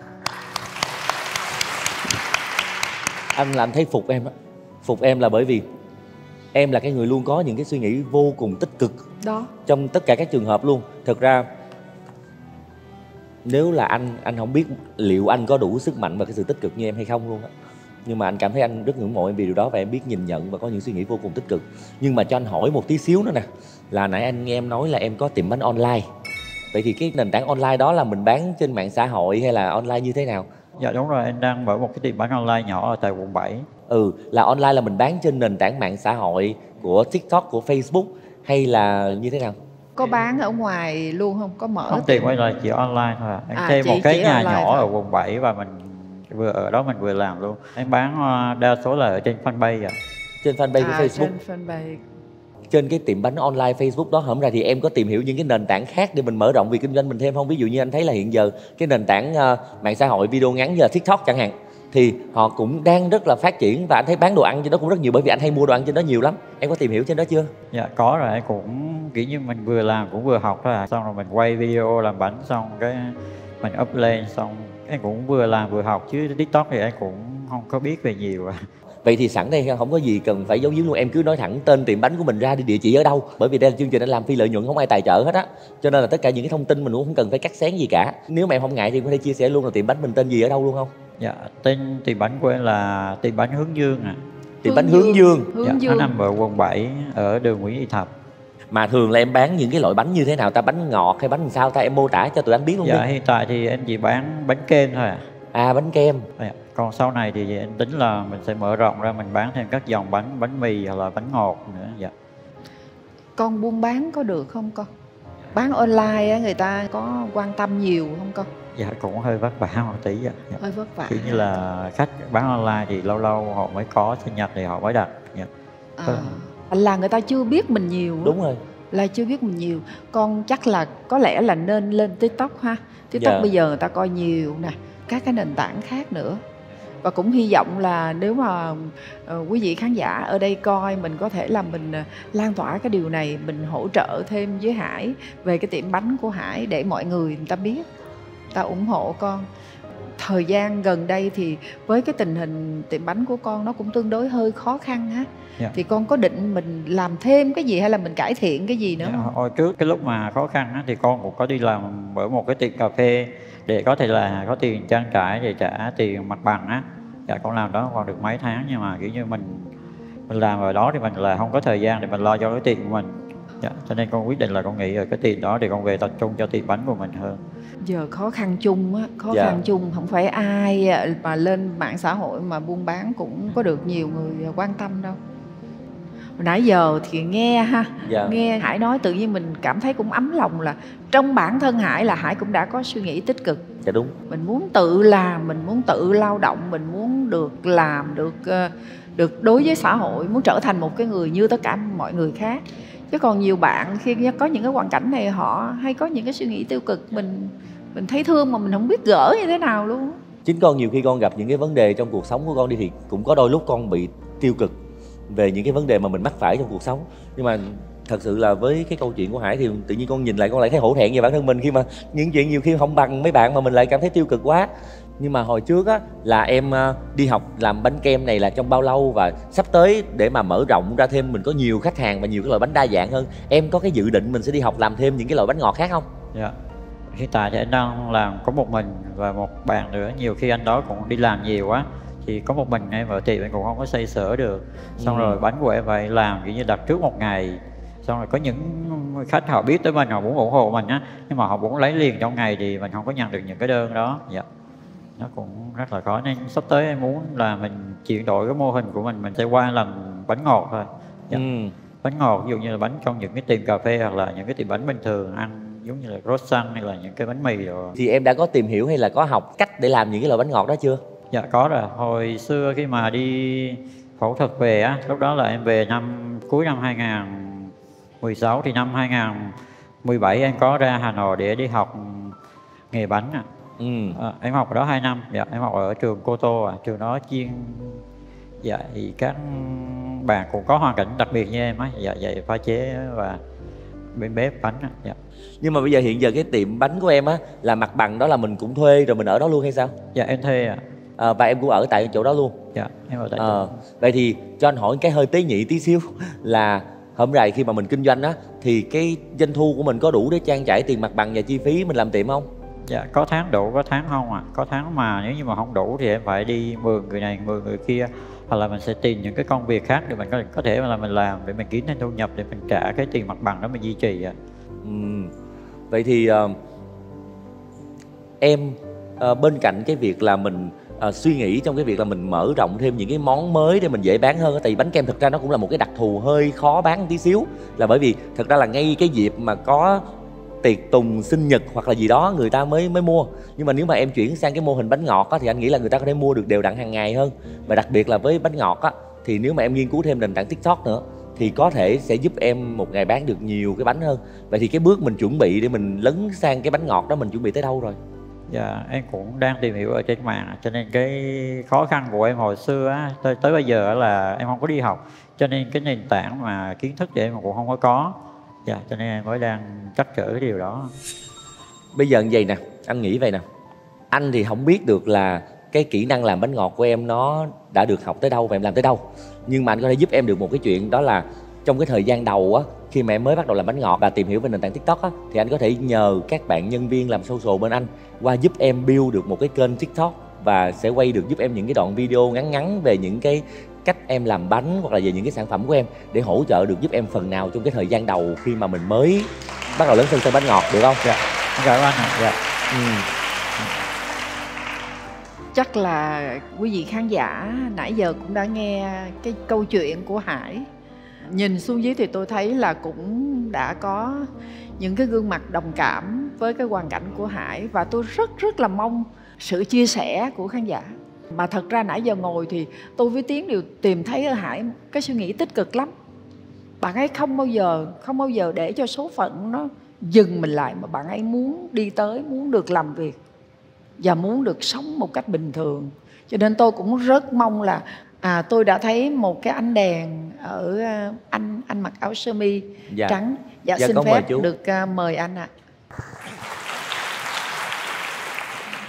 Anh là anh thấy phục em á, phục em là bởi vì em là cái người luôn có những cái suy nghĩ vô cùng tích cực đó trong tất cả các trường hợp luôn. Thực ra nếu là anh, anh không biết liệu anh có đủ sức mạnh và cái sự tích cực như em hay không luôn á. Nhưng mà anh cảm thấy anh rất ngưỡng mộ em vì điều đó, và em biết nhìn nhận và có những suy nghĩ vô cùng tích cực. Nhưng mà cho anh hỏi một tí xíu nữa nè, là nãy anh nghe em nói là em có tiệm bánh online. Vậy thì cái nền tảng online đó là mình bán trên mạng xã hội hay là online như thế nào? Dạ đúng rồi, em đang mở một cái tiệm bánh online nhỏ ở tại quận bảy. Ừ, là online là mình bán trên nền tảng mạng xã hội của TikTok, của Facebook hay là như thế nào? có bán ở ngoài luôn không, có mở Không, tiệm quay là chỉ online thôi à. Em À, thuê chỉ- một cái chỉ nhà online nhỏ thôi. ở quận bảy và mình vừa ở đó mình vừa làm luôn. Em bán uh, đa số là ở trên fanpage ạ. Trên fanpage à, của Facebook. trên fanpage. Trên cái tiệm bánh online Facebook đó, hổng ra thì em có tìm hiểu những cái nền tảng khác để mình mở rộng việc kinh doanh mình thêm không? Ví dụ như anh thấy là hiện giờ cái nền tảng uh, mạng xã hội video ngắn như là TikTok chẳng hạn, thì họ cũng đang rất là phát triển, và anh thấy bán đồ ăn trên đó cũng rất nhiều, bởi vì anh hay mua đồ ăn trên đó nhiều lắm. Em có tìm hiểu trên đó chưa? Dạ có rồi, em cũng kiểu như mình vừa làm cũng vừa học thôi à. Xong rồi mình quay video làm bánh xong cái mình up lên, xong em cũng vừa làm vừa học, chứ TikTok thì em cũng không có biết về nhiều à. Vậy thì sẵn đây không có gì cần phải giấu giếm luôn, em cứ nói thẳng tên tiệm bánh của mình ra đi, địa chỉ ở đâu, bởi vì đây là chương trình anh làm phi lợi nhuận, không ai tài trợ hết á, cho nên là tất cả những cái thông tin mình cũng không cần phải cắt xén gì cả. Nếu mà em không ngại thì có thể chia sẻ luôn là tiệm bánh mình tên gì ở đâu luôn không? Dạ, tên tiệm bánh của em là tiệm bánh Hướng Dương ạ. À. Tiệm bánh Hướng Dương. Hướng Dạ, Dương. nó nằm ở quận bảy ở đường Nguyễn Thị Thập. Mà thường là em bán những cái loại bánh như thế nào ta, bánh ngọt hay bánh làm sao ta, em mô tả cho tụi anh biết luôn. Dạ đi. hiện tại thì em chỉ bán bánh kem thôi ạ. À. À, bánh kem. Dạ. Còn sau này thì em tính là mình sẽ mở rộng ra, mình bán thêm các dòng bánh, bánh mì hoặc là bánh ngọt nữa. Dạ. Con buôn bán có được không con? Bán online á, người ta có quan tâm nhiều không con? Dạ cũng hơi vất vả một tí. Dạ. Dạ. Hơi vất vả. Kiểu như là khách bán online thì lâu lâu họ mới có, sinh nhật thì họ mới đặt. Dạ. À, là người ta chưa biết mình nhiều. Đúng rồi. Là chưa biết mình nhiều. Con chắc là có lẽ là nên lên TikTok ha. TikTok Dạ. bây giờ người ta coi nhiều nè, các cái nền tảng khác nữa. Và cũng hy vọng là nếu mà uh, quý vị khán giả ở đây coi, mình có thể là mình uh, lan tỏa cái điều này, mình hỗ trợ thêm với Hải về cái tiệm bánh của Hải để mọi người người ta biết, ta ủng hộ con. thời gian gần đây thì với cái tình hình tiệm bánh của con nó cũng tương đối hơi khó khăn á. Dạ. Thì con có định mình làm thêm cái gì hay là mình cải thiện cái gì nữa Dạ, không? hồi trước cái lúc mà khó khăn á, thì con cũng có đi làm ở một cái tiệm cà phê để có thể là có tiền trang trải để trả tiền mặt bằng á. Dạ, con làm đó còn được mấy tháng, nhưng mà kiểu như mình mình làm ở đó thì mình là không có thời gian để mình lo cho cái tiệm của mình. Dạ, cho nên con quyết định là con nghỉ ở cái tiệm đó để con về tập trung cho tiệm bánh của mình hơn. Giờ khó khăn chung á, khó Dạ. khăn chung, không phải ai mà lên mạng xã hội mà buôn bán cũng có được nhiều người quan tâm đâu. Hồi nãy giờ thì nghe ha, Dạ. nghe Hải nói tự nhiên mình cảm thấy cũng ấm lòng là trong bản thân Hải là Hải cũng đã có suy nghĩ tích cực. Dạ đúng. Mình muốn tự làm, mình muốn tự lao động, mình muốn được làm, được uh, được đối với xã hội, muốn trở thành một cái người như tất cả mọi người khác. Chứ còn nhiều bạn khi có những cái hoàn cảnh này họ hay có những cái suy nghĩ tiêu cực, mình mình thấy thương mà mình không biết gỡ như thế nào luôn. Chính con nhiều khi con gặp những cái vấn đề trong cuộc sống của con đi thì cũng có đôi lúc con bị tiêu cực về những cái vấn đề mà mình mắc phải trong cuộc sống. Nhưng mà thật sự là với cái câu chuyện của Hải thì tự nhiên con nhìn lại con lại thấy hổ thẹn về bản thân mình, khi mà những chuyện nhiều khi không bằng mấy bạn mà mình lại cảm thấy tiêu cực quá. Nhưng mà hồi trước á là em đi học làm bánh kem này là trong bao lâu, và sắp tới để mà mở rộng ra thêm mình có nhiều khách hàng và nhiều cái loại bánh đa dạng hơn, em có cái dự định mình sẽ đi học làm thêm những cái loại bánh ngọt khác không? Dạ. Hiện tại thì anh đang làm có một mình và một bạn nữa. Nhiều khi anh đó cũng đi làm nhiều quá thì có một mình em ở tiệm em cũng không có xoay sở được. Xong Ừ. rồi bánh của em phải làm kiểu như đặt trước một ngày. Xong rồi có những khách họ biết tới mình, họ muốn ủng hộ mình á, nhưng mà họ muốn lấy liền trong ngày thì mình không có nhận được những cái đơn đó. Dạ. Nó cũng rất là khó, nên sắp tới em muốn là mình chuyển đổi cái mô hình của mình, mình sẽ qua làm bánh ngọt thôi. Dạ. Ừ. Bánh ngọt ví dụ như là bánh trong những cái tiệm cà phê hoặc là những cái tiệm bánh bình thường ăn, giống như là croissant hay là những cái bánh mì rồi. Thì em đã có tìm hiểu hay là có học cách để làm những cái loại bánh ngọt đó chưa? Dạ có rồi. Hồi xưa khi mà đi phẫu thuật về á, lúc đó là em về năm cuối năm hai nghìn mười sáu, thì năm hai nghìn mười bảy em có ra Hà Nội để đi học nghề bánh ạ. Ừ. À, em học ở đó hai năm. Dạ, em học ở trường Cô Tô, à. Trường đó chuyên dạy các bạn cũng có hoàn cảnh đặc biệt như em á, dạ, dạy pha chế và bên bếp bánh á. Dạ. Nhưng mà bây giờ hiện giờ cái tiệm bánh của em á là mặt bằng đó là mình cũng thuê rồi mình ở đó luôn hay sao? Dạ em thuê ạ. À, và em cũng ở tại chỗ đó luôn? Dạ em ở tại À, chỗ. vậy thì cho anh hỏi cái hơi tế nhị tí xíu là hôm nay khi mà mình kinh doanh á thì cái doanh thu của mình có đủ để trang trải tiền mặt bằng và chi phí mình làm tiệm không? Dạ có tháng đủ, có tháng không ạ. À. Có tháng mà nếu như mà không đủ thì em phải đi mượn người này, mượn người kia, hoặc là mình sẽ tìm những cái công việc khác để mình có, có thể là mình làm để mình kiếm thêm thu nhập để mình trả cái tiền mặt bằng đó mình duy trì ạ. Ừ. Vậy thì uh, em uh, bên cạnh cái việc là mình uh, suy nghĩ trong cái việc là mình mở rộng thêm những cái món mới để mình dễ bán hơn, tại vì bánh kem thực ra nó cũng là một cái đặc thù hơi khó bán một tí xíu, là bởi vì thật ra là ngay cái dịp mà có tiệc tùng sinh nhật hoặc là gì đó người ta mới mới mua. Nhưng mà nếu mà em chuyển sang cái mô hình bánh ngọt á, thì anh nghĩ là người ta có thể mua được đều đặn hàng ngày hơn. Và đặc biệt là với bánh ngọt á, thì nếu mà em nghiên cứu thêm nền tảng TikTok nữa thì có thể sẽ giúp em một ngày bán được nhiều cái bánh hơn. Vậy thì cái bước mình chuẩn bị để mình lấn sang cái bánh ngọt đó mình chuẩn bị tới đâu rồi? Dạ em cũng đang tìm hiểu ở trên mạng, cho nên cái khó khăn của em hồi xưa á, tới, tới bây giờ là em không có đi học, cho nên cái nền tảng mà kiến thức thì em cũng không có có. Dạ, cho nên em mới đang trắc trở cái điều đó. Bây giờ như vậy nè, anh nghĩ vậy nè, anh thì không biết được là cái kỹ năng làm bánh ngọt của em nó đã được học tới đâu và em làm tới đâu, nhưng mà anh có thể giúp em được một cái chuyện, đó là trong cái thời gian đầu á, khi mà em mới bắt đầu làm bánh ngọt và tìm hiểu về nền tảng TikTok á, thì anh có thể nhờ các bạn nhân viên làm social bên anh qua giúp em build được một cái kênh TikTok, và sẽ quay được giúp em những cái đoạn video ngắn ngắn về những cái cách em làm bánh hoặc là về những cái sản phẩm của em, để hỗ trợ được giúp em phần nào trong cái thời gian đầu khi mà mình mới bắt đầu lớn sân sang bánh ngọt, được không? Dạ, cảm ơn anh ạ. Dạ. Ừ. Chắc là quý vị khán giả nãy giờ cũng đã nghe cái câu chuyện của Hải. Nhìn xuống dưới thì tôi thấy là cũng đã có những cái gương mặt đồng cảm với cái hoàn cảnh của Hải, và tôi rất rất là mong sự chia sẻ của khán giả. Mà thật ra nãy giờ ngồi thì tôi với Tiến đều tìm thấy ở Hải cái suy nghĩ tích cực lắm. Bạn ấy không bao giờ không bao giờ để cho số phận nó dừng mình lại, mà bạn ấy muốn đi tới, muốn được làm việc và muốn được sống một cách bình thường. Cho nên tôi cũng rất mong là à, tôi đã thấy một cái ánh đèn ở anh anh mặc áo sơ mi Dạ. trắng. Dạ, Dạ, xin có mời phép chú. được uh, mời anh ạ. À.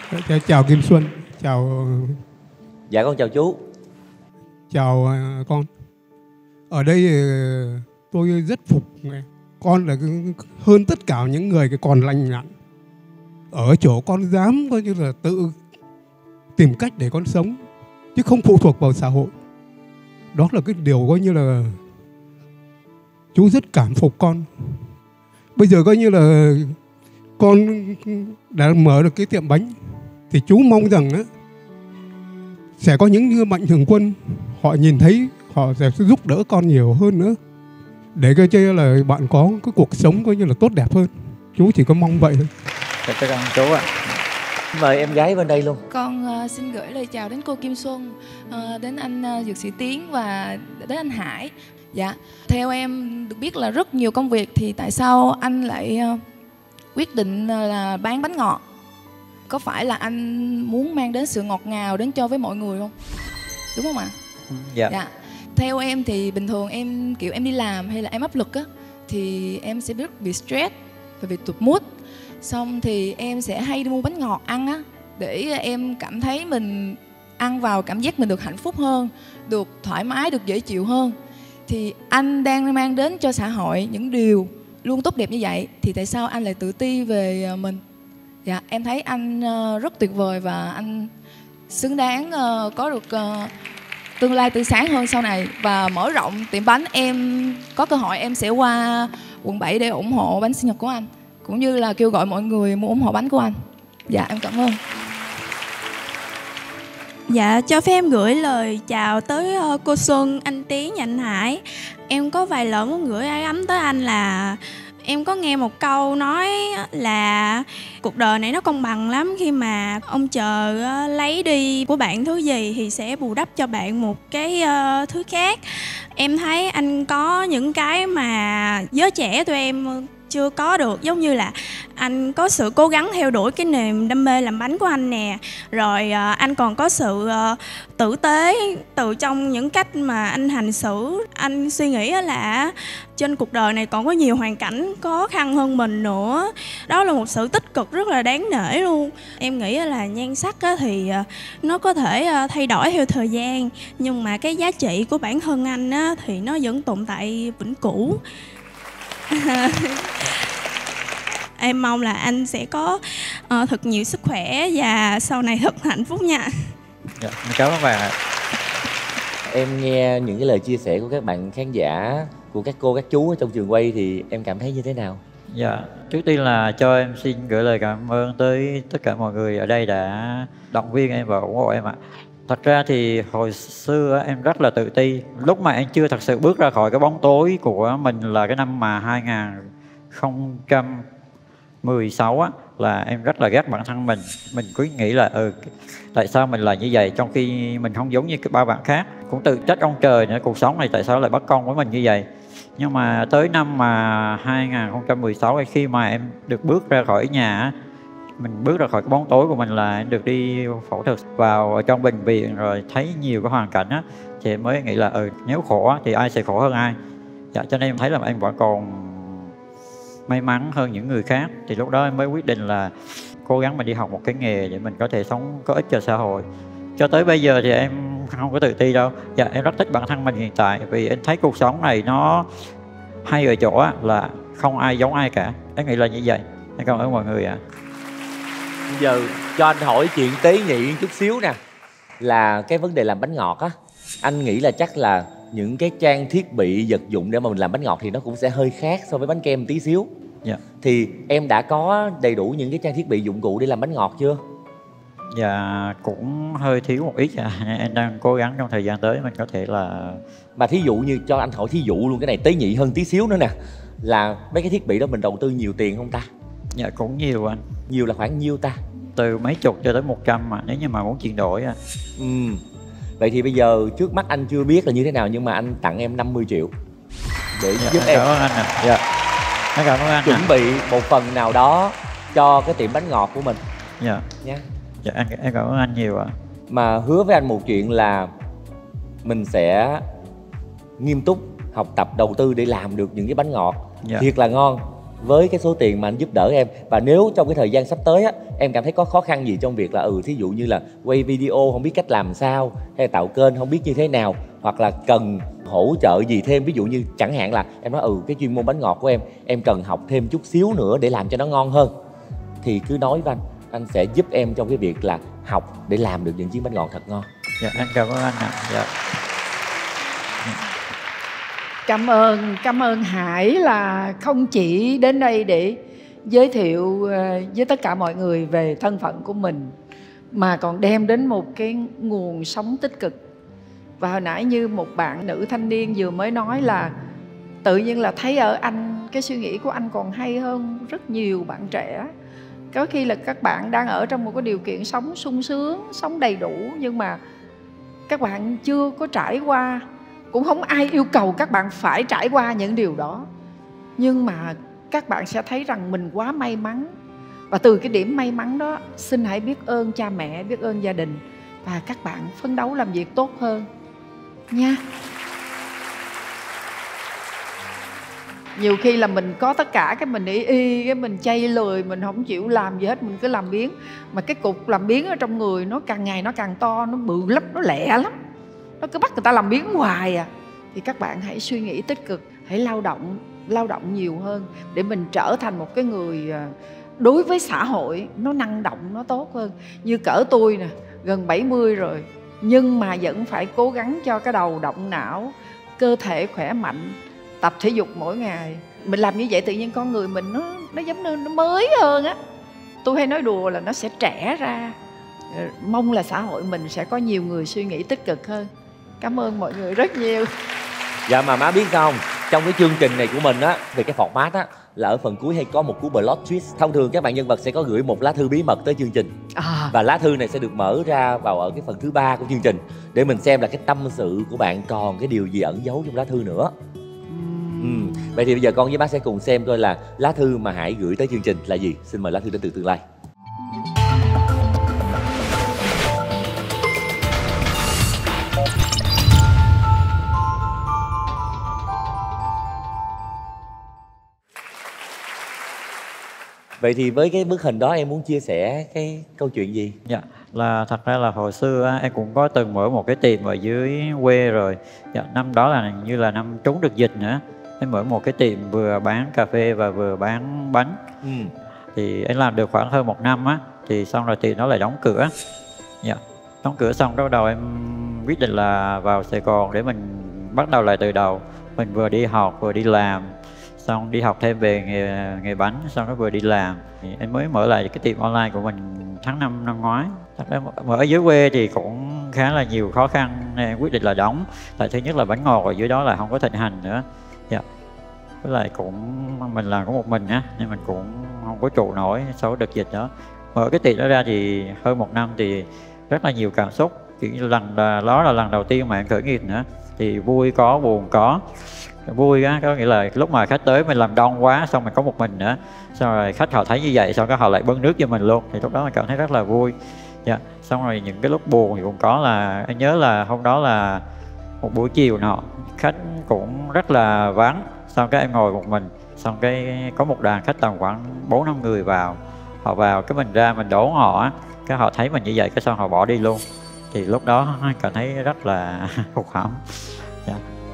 Chào, chào Kim Xuân, chào Dạ con chào chú. chào à, con. Ở đây ờ, tôi rất phục con là cái- hơn tất cả những người cái còn lành lặn. Ở chỗ con dám coi như là tự tìm cách để con sống, chứ không phụ thuộc vào xã hội. Đó là cái điều coi như là chú rất cảm phục con. Bây giờ coi như là con đã mở được cái tiệm bánh, thì chú mong rằng á sẽ có những như mạnh thường quân họ nhìn thấy, họ sẽ giúp đỡ con nhiều hơn nữa, để coi như là bạn có cái cuộc sống coi như là tốt đẹp hơn. Chú chỉ có mong vậy thôi. Cảm ơn chú ạ. Mời em gái bên đây luôn. Con uh, xin gửi lời chào đến cô Kim Xuân, uh, đến anh uh, Dược sĩ Tiến và đến anh Hải. Dạ, theo em được biết là rất nhiều công việc, thì tại sao anh lại uh, quyết định uh, là bán bánh ngọt? Có phải là anh muốn mang đến sự ngọt ngào đến cho với mọi người không? Đúng không ạ? Dạ. Dạ. Theo em thì bình thường em kiểu em đi làm hay là em áp lực á, thì em sẽ biết bị stress và bị tụt mood. Xong thì em sẽ hay đi mua bánh ngọt ăn á, để em cảm thấy mình ăn vào cảm giác mình được hạnh phúc hơn, được thoải mái, được dễ chịu hơn. Thì anh đang mang đến cho xã hội những điều luôn tốt đẹp như vậy, thì tại sao anh lại tự ti về mình? Dạ, em thấy anh rất tuyệt vời và anh xứng đáng có được tương lai tươi sáng hơn sau này. Và mở rộng tiệm bánh, em có cơ hội em sẽ qua quận bảy để ủng hộ bánh sinh nhật của anh, cũng như là kêu gọi mọi người mua ủng hộ bánh của anh. Dạ, em cảm ơn. Dạ, cho phép em gửi lời chào tới uh, cô Xuân, anh Tiến và anh Hải. Em có vài lời muốn gửi ái ấm tới anh là em có nghe một câu nói là cuộc đời này nó công bằng lắm, khi mà ông trời uh, lấy đi của bạn thứ gì thì sẽ bù đắp cho bạn một cái uh, thứ khác. Em thấy anh có những cái mà giới trẻ tụi em chưa có được, giống như là anh có sự cố gắng theo đuổi cái niềm đam mê làm bánh của anh nè, rồi uh, anh còn có sự uh, tử tế từ trong những cách mà anh hành xử. Anh suy nghĩ là trên cuộc đời này còn có nhiều hoàn cảnh khó khăn hơn mình nữa, đó là một sự tích cực rất là đáng nể luôn. Em nghĩ là nhan sắc thì uh, nó có thể uh, thay đổi theo thời gian, nhưng mà cái giá trị của bản thân anh á, thì nó vẫn tồn tại vĩnh cửu. Em mong là anh sẽ có uh, thật nhiều sức khỏe và sau này thật hạnh phúc nha. Dạ, cảm ơn bạn ạ. Em nghe những cái lời chia sẻ của các bạn khán giả, của các cô, các chú ở trong trường quay thì em cảm thấy như thế nào? Dạ, trước tiên là cho em xin gửi lời cảm ơn tới tất cả mọi người ở đây đã động viên em và ủng hộ em ạ. Thật ra thì hồi xưa em rất là tự ti. Lúc mà em chưa thật sự bước ra khỏi cái bóng tối của mình là cái năm mà hai không một sáu á, là em rất là ghét bản thân mình. Mình cứ nghĩ là ừ tại sao mình là như vậy, trong khi mình không giống như cái ba bạn khác. Cũng tự trách ông trời nữa, cuộc sống này tại sao lại bắt công với mình như vậy. Nhưng mà tới năm mà hai không một sáu, khi mà em được bước ra khỏi nhà á, mình bước ra khỏi cái bóng tối của mình là em được đi phẫu thuật vào trong bệnh viện, rồi thấy nhiều cái hoàn cảnh á, thì em mới nghĩ là ừ nếu khổ á, thì ai sẽ khổ hơn ai. Dạ, cho nên em thấy là em vẫn còn may mắn hơn những người khác. Thì lúc đó em mới quyết định là cố gắng mình đi học một cái nghề để mình có thể sống có ích cho xã hội. Cho tới bây giờ thì em không có tự ti đâu. Dạ, em rất thích bản thân mình hiện tại, vì em thấy cuộc sống này nó hay ở chỗ là không ai giống ai cả. Em nghĩ là như vậy. Em cảm ơn mọi người ạ. Bây giờ cho anh hỏi chuyện tế nhị chút xíu nè, là cái vấn đề làm bánh ngọt á, anh nghĩ là chắc là những cái trang thiết bị vật dụng để mà mình làm bánh ngọt thì nó cũng sẽ hơi khác so với bánh kem tí xíu. Dạ. Thì em đã có đầy đủ những cái trang thiết bị dụng cụ để làm bánh ngọt chưa? Dạ, cũng hơi thiếu một ít à. Em đang cố gắng trong thời gian tới mình có thể là... Mà thí dụ như cho anh hỏi thí dụ luôn, cái này tế nhị hơn tí xíu nữa nè, là mấy cái thiết bị đó mình đầu tư nhiều tiền không ta? Dạ, cũng nhiều anh. Nhiều là khoảng nhiêu ta? Từ mấy chục cho tới một trăm mà, nếu như mà muốn chuyển đổi à. Ừ. Vậy thì bây giờ trước mắt anh chưa biết là như thế nào, nhưng mà anh tặng em năm mươi triệu để Dạ, giúp em. Cảm ơn anh ạ. À. Dạ. Em cảm ơn anh. Chuẩn à. bị một phần nào đó cho cái tiệm bánh ngọt của mình. Dạ. Nha. Dạ, anh, em cảm ơn anh nhiều ạ. À. Mà hứa với anh một chuyện là mình sẽ nghiêm túc học tập đầu tư để làm được những cái bánh ngọt dạ. thiệt là ngon với cái số tiền mà anh giúp đỡ em. Và nếu trong cái thời gian sắp tới á, em cảm thấy có khó khăn gì trong việc là ừ thí dụ như là quay video không biết cách làm sao, hay là tạo kênh không biết như thế nào, hoặc là cần hỗ trợ gì thêm, ví dụ như chẳng hạn là em nói ừ cái chuyên môn bánh ngọt của em em cần học thêm chút xíu nữa để làm cho nó ngon hơn, thì cứ nói với anh, anh sẽ giúp em trong cái việc là học để làm được những chiếc bánh ngọt thật ngon. Dạ anh cảm ơn anh ạ. Dạ. Cảm ơn, cảm ơn Hải là không chỉ đến đây để giới thiệu với tất cả mọi người về thân phận của mình, mà còn đem đến một cái nguồn sống tích cực. Và hồi nãy như một bạn nữ thanh niên vừa mới nói là tự nhiên là thấy ở anh cái suy nghĩ của anh còn hay hơn rất nhiều bạn trẻ. Có khi là các bạn đang ở trong một cái điều kiện sống sung sướng, sống đầy đủ, nhưng mà các bạn chưa có trải qua. Cũng không ai yêu cầu các bạn phải trải qua những điều đó, nhưng mà các bạn sẽ thấy rằng mình quá may mắn. Và từ cái điểm may mắn đó, xin hãy biết ơn cha mẹ, biết ơn gia đình, và các bạn phấn đấu làm việc tốt hơn nha. Nhiều khi là mình có tất cả cái mình y y, cái mình chay lười, mình không chịu làm gì hết, mình cứ làm biếng. Mà cái cục làm biếng ở trong người nó càng ngày nó càng to, nó bự lắm, nó lẹ lắm, nó cứ bắt người ta làm biếng hoài à. Thì các bạn hãy suy nghĩ tích cực, hãy lao động, lao động nhiều hơn để mình trở thành một cái người đối với xã hội nó năng động, nó tốt hơn. Như cỡ tôi nè, gần bảy mươi rồi, nhưng mà vẫn phải cố gắng cho cái đầu động não, cơ thể khỏe mạnh, tập thể dục mỗi ngày. Mình làm như vậy tự nhiên con người mình nó nó giống như nó mới hơn á. Tôi hay nói đùa là nó sẽ trẻ ra. Mong là xã hội mình sẽ có nhiều người suy nghĩ tích cực hơn. Cảm ơn mọi người rất nhiều. Dạ mà má biết không, trong cái chương trình này của mình á, về cái format á, là ở phần cuối hay có một cú plot twist. Thông thường các bạn nhân vật sẽ có gửi một lá thư bí mật tới chương trình, à. Và lá thư này sẽ được mở ra vào ở cái phần thứ ba của chương trình, để mình xem là cái tâm sự của bạn còn cái điều gì ẩn giấu trong lá thư nữa. uhm. Vậy thì bây giờ con với bác sẽ cùng xem coi là lá thư mà Hải gửi tới chương trình là gì. Xin mời lá thư đến từ tương lai. Vậy thì với cái bức hình đó em muốn chia sẻ cái câu chuyện gì? Dạ, là thật ra là hồi xưa em cũng có từng mở một cái tiệm ở dưới quê rồi. Dạ, năm đó là như là năm trúng được dịch nữa. Em mở một cái tiệm vừa bán cà phê và vừa bán bánh. Ừ. Thì em làm được khoảng hơn một năm á, thì xong rồi tiệm nó lại đóng cửa. Dạ, đóng cửa xong bắt đầu em quyết định là vào Sài Gòn để mình bắt đầu lại từ đầu. Mình vừa đi học vừa đi làm, xong đi học thêm về nghề, nghề bánh, xong rồi vừa đi làm. Thì em mới mở lại cái tiệm online của mình tháng năm năm ngoái. Thật ra mở ở dưới quê thì cũng khá là nhiều khó khăn nên em quyết định là đóng. Tại thứ nhất là bánh ngọt ở dưới đó là không có thịnh hành nữa. Dạ. Với lại cũng mình làm có một mình á, nên mình cũng không có trụ nổi sau đợt dịch đó. Mở cái tiệm đó ra thì hơn một năm thì rất là nhiều cảm xúc. Kiểu như lần đó là lần đầu tiên mà em khởi nghiệp nữa. Thì vui có, buồn có. Vui á, có nghĩa là lúc mà khách tới mình làm đông quá, xong mình có một mình nữa, xong rồi khách họ thấy như vậy, xong cái họ lại bưng nước cho mình luôn, thì lúc đó mình cảm thấy rất là vui. Dạ. Xong rồi những cái lúc buồn thì cũng có, là anh nhớ là hôm đó là một buổi chiều nọ, khách cũng rất là vắng, xong cái em ngồi một mình, xong cái có một đoàn khách tầm khoảng bốn năm người vào, họ vào cái mình ra mình đón họ, cái họ thấy mình như vậy cái xong họ bỏ đi luôn. Thì lúc đó cảm thấy rất là hụt hẫng. Dạ.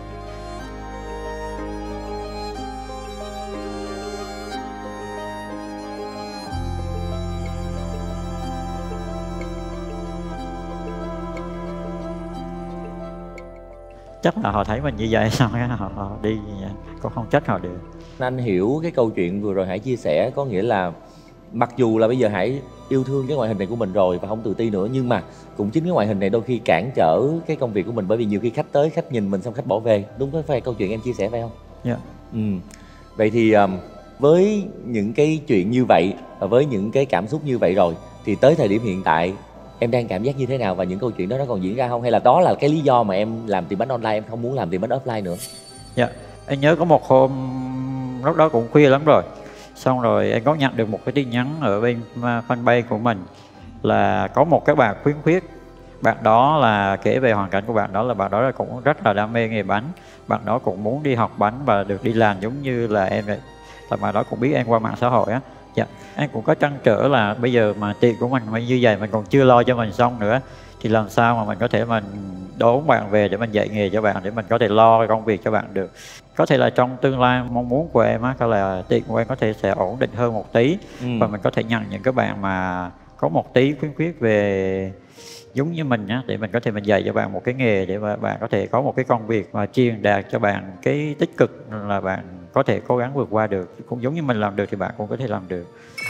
Chắc là họ thấy mình như vậy xong cái họ, họ đi, cũng không trách họ được. Anh hiểu cái câu chuyện vừa rồi Hải chia sẻ, có nghĩa là mặc dù là bây giờ Hải yêu thương cái ngoại hình này của mình rồi và không tự ti nữa, nhưng mà cũng chính cái ngoại hình này đôi khi cản trở cái công việc của mình, bởi vì nhiều khi khách tới, khách nhìn mình xong khách bỏ về. Đúng có phải câu chuyện em chia sẻ phải không? Dạ. Ừ. Vậy thì với những cái chuyện như vậy và với những cái cảm xúc như vậy rồi, thì tới thời điểm hiện tại em đang cảm giác như thế nào, và những câu chuyện đó nó còn diễn ra không, hay là đó là cái lý do mà em làm tiệm bánh online, em không muốn làm tiệm bánh offline nữa? Dạ, anh nhớ có một hôm lúc đó cũng khuya lắm rồi, xong rồi anh có nhận được một cái tin nhắn ở bên fanpage của mình là có một cái bạn khuyến khuyết. Bạn đó là kể về hoàn cảnh của bạn đó, là bạn đó là cũng rất là đam mê nghề bánh, bạn đó cũng muốn đi học bánh và được đi làm giống như là em vậy. Tại bạn đó cũng biết em qua mạng xã hội á, Dạ, em cũng có trăn trở là bây giờ mà tiền của mình như vậy mình còn chưa lo cho mình xong nữa, thì làm sao mà mình có thể mình đón bạn về để mình dạy nghề cho bạn, để mình có thể lo công việc cho bạn được. Có thể là trong tương lai mong muốn của em á, là tiền của em có thể sẽ ổn định hơn một tí, ừ. và mình có thể nhận những cái bạn mà có một tí khuyến khuyết về giống như mình á, để mình có thể mình dạy cho bạn một cái nghề để mà bạn có thể có một cái công việc mà truyền đạt cho bạn cái tích cực là bạn có thể cố gắng vượt qua được. Cũng giống như mình làm được thì bạn cũng có thể làm được.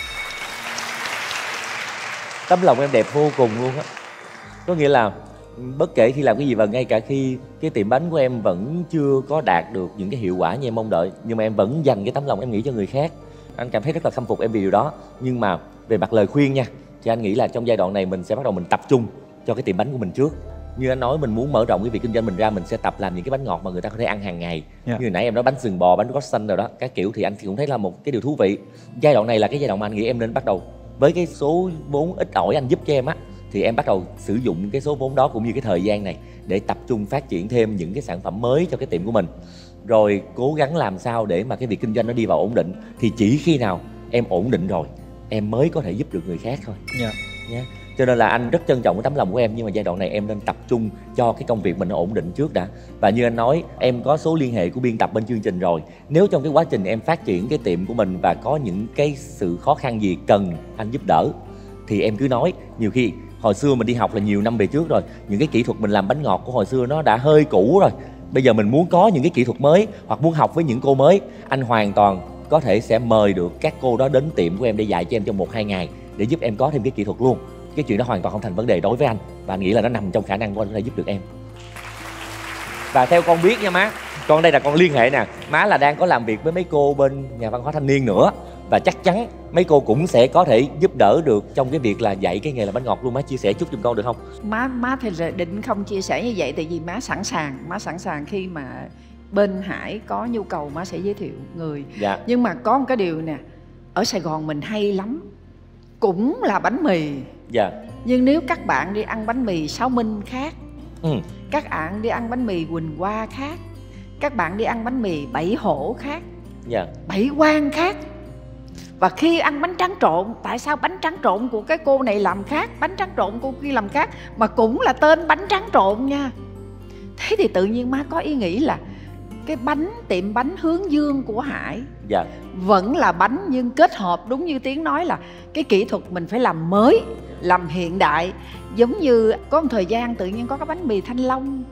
Tấm lòng em đẹp vô cùng luôn á. Có nghĩa là bất kể khi làm cái gì và ngay cả khi cái tiệm bánh của em vẫn chưa có đạt được những cái hiệu quả như em mong đợi, nhưng mà em vẫn dành cái tấm lòng em nghĩ cho người khác. Anh cảm thấy rất là khâm phục em vì điều đó. Nhưng mà về mặt lời khuyên nha, thì anh nghĩ là trong giai đoạn này mình sẽ bắt đầu mình tập trung cho cái tiệm bánh của mình trước. Như anh nói, mình muốn mở rộng cái việc kinh doanh mình ra, mình sẽ tập làm những cái bánh ngọt mà người ta có thể ăn hàng ngày. Yeah. Như hồi nãy em nói bánh sừng bò, bánh croissant rồi đó, các kiểu thì anh thì cũng thấy là một cái điều thú vị. Giai đoạn này là cái giai đoạn mà anh nghĩ em nên bắt đầu với cái số vốn ít ỏi anh giúp cho em á, thì em bắt đầu sử dụng cái số vốn đó cũng như cái thời gian này để tập trung phát triển thêm những cái sản phẩm mới cho cái tiệm của mình. Rồi cố gắng làm sao để mà cái việc kinh doanh nó đi vào ổn định. Thì chỉ khi nào em ổn định rồi em mới có thể giúp được người khác thôi. Yeah. Yeah. Cho nên là anh rất trân trọng cái tấm lòng của em, nhưng mà giai đoạn này em nên tập trung cho cái công việc mình nó ổn định trước đã. Và như anh nói, em có số liên hệ của biên tập bên chương trình rồi. Nếu trong cái quá trình em phát triển cái tiệm của mình và có những cái sự khó khăn gì cần anh giúp đỡ thì em cứ nói. Nhiều khi hồi xưa mình đi học là nhiều năm về trước rồi, những cái kỹ thuật mình làm bánh ngọt của hồi xưa nó đã hơi cũ rồi. Bây giờ mình muốn có những cái kỹ thuật mới hoặc muốn học với những cô mới, anh hoàn toàn có thể sẽ mời được các cô đó đến tiệm của em để dạy cho em trong một hai ngày để giúp em có thêm cái kỹ thuật luôn. Cái chuyện đó hoàn toàn không thành vấn đề đối với anh, và anh nghĩ là nó nằm trong khả năng của anh có thể giúp được em. Và theo con biết nha má, con đây là con liên hệ nè, má là đang có làm việc với mấy cô bên nhà văn hóa thanh niên nữa, và chắc chắn mấy cô cũng sẽ có thể giúp đỡ được trong cái việc là dạy cái nghề làm bánh ngọt luôn. Má chia sẻ chút giùm con được không? Má má thì định không chia sẻ như vậy, tại vì má sẵn sàng, má sẵn sàng khi mà bên Hải có nhu cầu má sẽ giới thiệu người. Dạ. Nhưng mà có một cái điều nè, ở Sài Gòn mình hay lắm, cũng là bánh mì. Dạ. Nhưng nếu các bạn đi ăn bánh mì Sáu Minh khác, ừ. các bạn đi ăn bánh mì Quỳnh Hoa khác, các bạn đi ăn bánh mì Bảy Hổ khác, dạ. Bảy Quang khác. Và khi ăn bánh tráng trộn, tại sao bánh tráng trộn của cái cô này làm khác, bánh tráng trộn của kia làm khác, mà cũng là tên bánh tráng trộn nha. Thế thì tự nhiên má có ý nghĩ là cái bánh tiệm bánh Hướng Dương của Hải, dạ. vẫn là bánh nhưng kết hợp đúng như Tiến nói là cái kỹ thuật mình phải làm mới, làm hiện đại. Giống như có một thời gian tự nhiên có cái bánh mì Thanh Long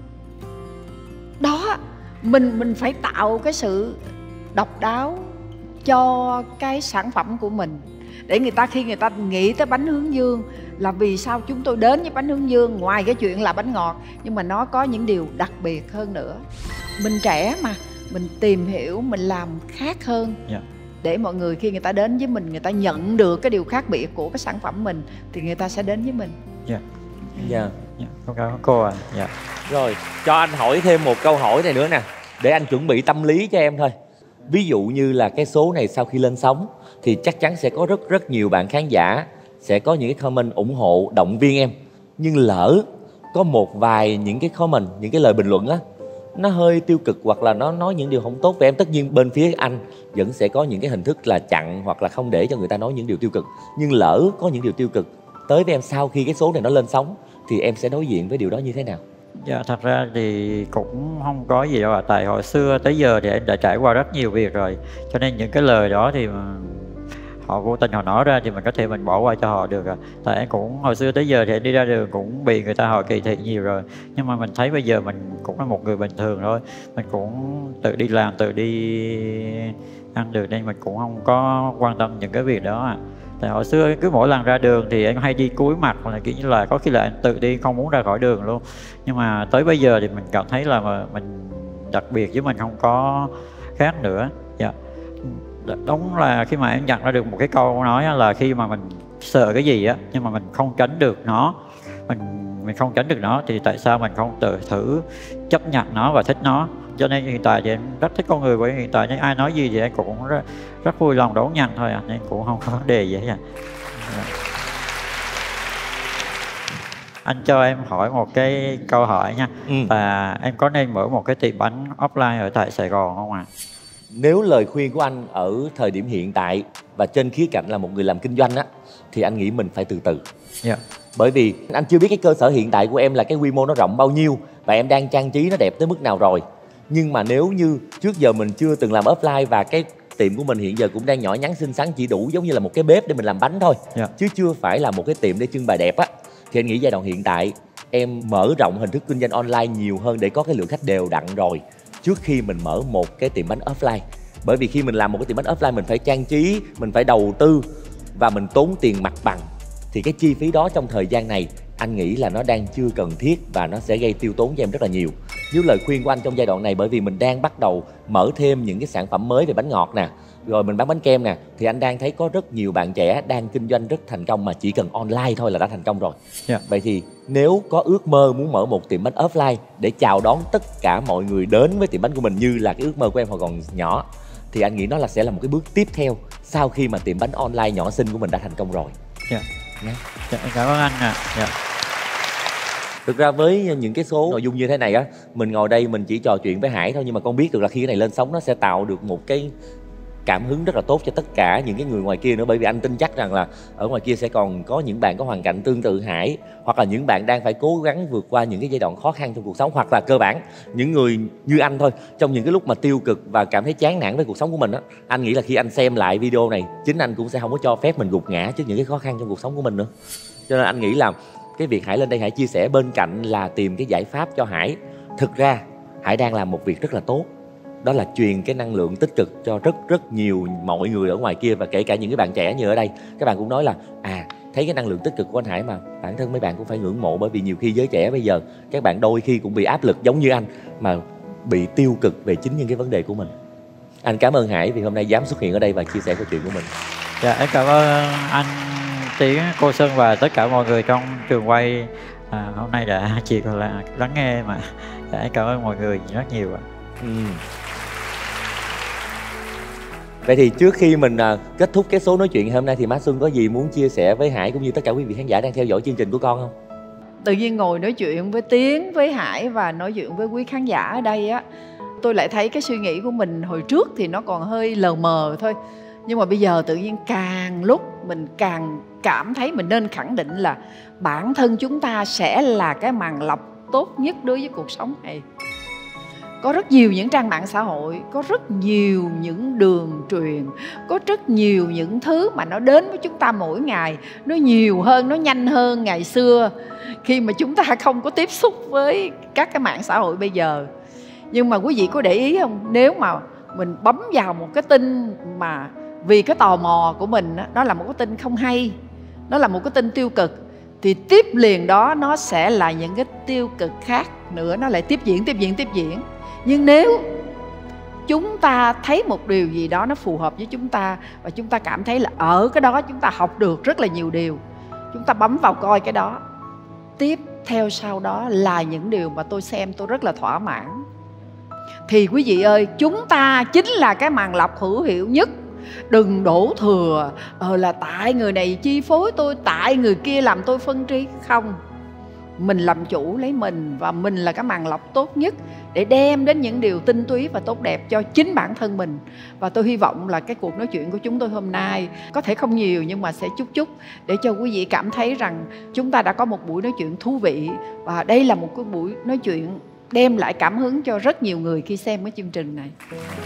đó, mình mình phải tạo cái sự độc đáo cho cái sản phẩm của mình, để người ta khi người ta nghĩ tới bánh Hướng Dương là vì sao chúng tôi đến với bánh Hướng Dương, ngoài cái chuyện là bánh ngọt nhưng mà nó có những điều đặc biệt hơn nữa. Mình trẻ mà, mình tìm hiểu, mình làm khác hơn, yeah. để mọi người khi người ta đến với mình, người ta nhận được cái điều khác biệt của cái sản phẩm mình thì người ta sẽ đến với mình. Dạ. Dạ. Không cảm ơn cô à. Dạ. Rồi, cho anh hỏi thêm một câu hỏi này nữa nè, để anh chuẩn bị tâm lý cho em thôi. Ví dụ như là cái số này sau khi lên sóng thì chắc chắn sẽ có rất rất nhiều bạn khán giả sẽ có những cái comment ủng hộ, động viên em. Nhưng lỡ có một vài những cái comment, những cái lời bình luận á, nó hơi tiêu cực hoặc là nó nói những điều không tốt về em, tất nhiên bên phía anh vẫn sẽ có những cái hình thức là chặn hoặc là không để cho người ta nói những điều tiêu cực. Nhưng lỡ có những điều tiêu cực tới với em sau khi cái số này nó lên sóng thì em sẽ đối diện với điều đó như thế nào? Dạ, thật ra thì cũng không có gì đâu ạ. Tại hồi xưa tới giờ thì em đã trải qua rất nhiều việc rồi, cho nên những cái lời đó thì họ vô tình họ nói ra thì mình có thể mình bỏ qua cho họ được à. Tại em cũng hồi xưa tới giờ thì em đi ra đường cũng bị người ta hỏi kỳ thị nhiều rồi, nhưng mà mình thấy bây giờ mình cũng là một người bình thường thôi, mình cũng tự đi làm, tự đi ăn được, nên mình cũng không có quan tâm những cái việc đó à. Tại hồi xưa cứ mỗi lần ra đường thì em hay đi cúi mặt, là kiểu như là có khi là em tự đi không muốn ra khỏi đường luôn. Nhưng mà tới bây giờ thì mình cảm thấy là mà mình đặc biệt chứ mình không có khác nữa. Dạ. Đúng là khi mà em nhận ra được một cái câu nói là khi mà mình sợ cái gì á nhưng mà mình không tránh được nó, mình mình không tránh được nó thì tại sao mình không tự thử chấp nhận nó và thích nó. Cho nên hiện tại thì em rất thích con người của em hiện tại, nên ai nói gì thì em cũng rất, rất vui lòng đón nhận thôi à, nên cũng không có vấn đề gì hết. Anh cho em hỏi một cái câu hỏi nha. Ừ. Và em có nên mở một cái tiệm bánh offline ở tại Sài Gòn không ạ? À? Nếu lời khuyên của anh ở thời điểm hiện tại và trên khía cạnh là một người làm kinh doanh á, thì anh nghĩ mình phải từ từ. Yeah. Bởi vì anh chưa biết cái cơ sở hiện tại của em là cái quy mô nó rộng bao nhiêu và em đang trang trí nó đẹp tới mức nào rồi. Nhưng mà nếu như trước giờ mình chưa từng làm offline và cái tiệm của mình hiện giờ cũng đang nhỏ nhắn xinh xắn, chỉ đủ giống như là một cái bếp để mình làm bánh thôi, Yeah. chứ chưa phải là một cái tiệm để trưng bày đẹp á, thì anh nghĩ giai đoạn hiện tại em mở rộng hình thức kinh doanh online nhiều hơn để có cái lượng khách đều đặn rồi trước khi mình mở một cái tiệm bánh offline. Bởi vì khi mình làm một cái tiệm bánh offline mình phải trang trí, mình phải đầu tư và mình tốn tiền mặt bằng, thì cái chi phí đó trong thời gian này anh nghĩ là nó đang chưa cần thiết và nó sẽ gây tiêu tốn cho em rất là nhiều. Nếu lời khuyên của anh trong giai đoạn này, bởi vì mình đang bắt đầu mở thêm những cái sản phẩm mới về bánh ngọt nè, rồi mình bán bánh kem nè, thì anh đang thấy có rất nhiều bạn trẻ đang kinh doanh rất thành công mà chỉ cần online thôi là đã thành công rồi. Yeah. Vậy thì nếu có ước mơ muốn mở một tiệm bánh offline để chào đón tất cả mọi người đến với tiệm bánh của mình như là cái ước mơ của em hồi còn nhỏ, thì anh nghĩ nó là sẽ là một cái bước tiếp theo sau khi mà tiệm bánh online nhỏ xinh của mình đã thành công rồi. Dạ. Nhé. Dạ, cảm ơn anh ạ. Dạ. Thực ra với những cái số nội dung như thế này á, mình ngồi đây mình chỉ trò chuyện với Hải thôi, nhưng mà con biết được là khi cái này lên sóng nó sẽ tạo được một cái cảm hứng rất là tốt cho tất cả những cái người ngoài kia nữa. Bởi vì anh tin chắc rằng là ở ngoài kia sẽ còn có những bạn có hoàn cảnh tương tự Hải, hoặc là những bạn đang phải cố gắng vượt qua những cái giai đoạn khó khăn trong cuộc sống, hoặc là cơ bản những người như anh thôi, trong những cái lúc mà tiêu cực và cảm thấy chán nản với cuộc sống của mình á, anh nghĩ là khi anh xem lại video này, chính anh cũng sẽ không có cho phép mình gục ngã trước những cái khó khăn trong cuộc sống của mình nữa. Cho nên anh nghĩ là cái việc Hải lên đây Hải chia sẻ bên cạnh là tìm cái giải pháp cho Hải, thực ra Hải đang làm một việc rất là tốt, đó là truyền cái năng lượng tích cực cho rất rất nhiều mọi người ở ngoài kia, và kể cả những cái bạn trẻ như ở đây. Các bạn cũng nói là à, thấy cái năng lượng tích cực của anh Hải mà bản thân mấy bạn cũng phải ngưỡng mộ, bởi vì nhiều khi giới trẻ bây giờ các bạn đôi khi cũng bị áp lực giống như anh mà bị tiêu cực về chính những cái vấn đề của mình. Anh cảm ơn Hải vì hôm nay dám xuất hiện ở đây và chia sẻ câu chuyện của mình. Dạ, em cảm ơn anh Tiến, cô Xuân và tất cả mọi người trong trường quay à, hôm nay đã chịu là lắng nghe mà. Dạ, em cảm ơn mọi người rất nhiều ạ. Ừ. Vậy thì trước khi mình à, kết thúc cái số nói chuyện hôm nay thì má Xuân có gì muốn chia sẻ với Hải cũng như tất cả quý vị khán giả đang theo dõi chương trình của con không? Tự nhiên ngồi nói chuyện với Tiến, với Hải và nói chuyện với quý khán giả ở đây á, tôi lại thấy cái suy nghĩ của mình hồi trước thì nó còn hơi lờ mờ thôi. Nhưng mà bây giờ tự nhiên càng lúc mình càng cảm thấy mình nên khẳng định là bản thân chúng ta sẽ là cái màn lọc tốt nhất đối với cuộc sống này. Có rất nhiều những trang mạng xã hội, có rất nhiều những đường truyền, có rất nhiều những thứ mà nó đến với chúng ta mỗi ngày. Nó nhiều hơn, nó nhanh hơn ngày xưa khi mà chúng ta không có tiếp xúc với các cái mạng xã hội bây giờ. Nhưng mà quý vị có để ý không? Nếu mà mình bấm vào một cái tin mà vì cái tò mò của mình đó, đó là một cái tin không hay, nó là một cái tin tiêu cực, thì tiếp liền đó nó sẽ là những cái tiêu cực khác nữa, nó lại tiếp diễn, tiếp diễn, tiếp diễn. Nhưng nếu chúng ta thấy một điều gì đó nó phù hợp với chúng ta và chúng ta cảm thấy là ở cái đó chúng ta học được rất là nhiều điều, chúng ta bấm vào coi cái đó. Tiếp theo sau đó là những điều mà tôi xem tôi rất là thỏa mãn. Thì quý vị ơi, chúng ta chính là cái màn lọc hữu hiệu nhất. Đừng đổ thừa ờ, là tại người này chi phối tôi, tại người kia làm tôi phân trí. Không, mình làm chủ lấy mình và mình là cái màn lọc tốt nhất để đem đến những điều tinh túy và tốt đẹp cho chính bản thân mình. Và tôi hy vọng là cái cuộc nói chuyện của chúng tôi hôm nay có thể không nhiều nhưng mà sẽ chút chút để cho quý vị cảm thấy rằng chúng ta đã có một buổi nói chuyện thú vị. Và đây là một cái buổi nói chuyện đem lại cảm hứng cho rất nhiều người khi xem cái chương trình này.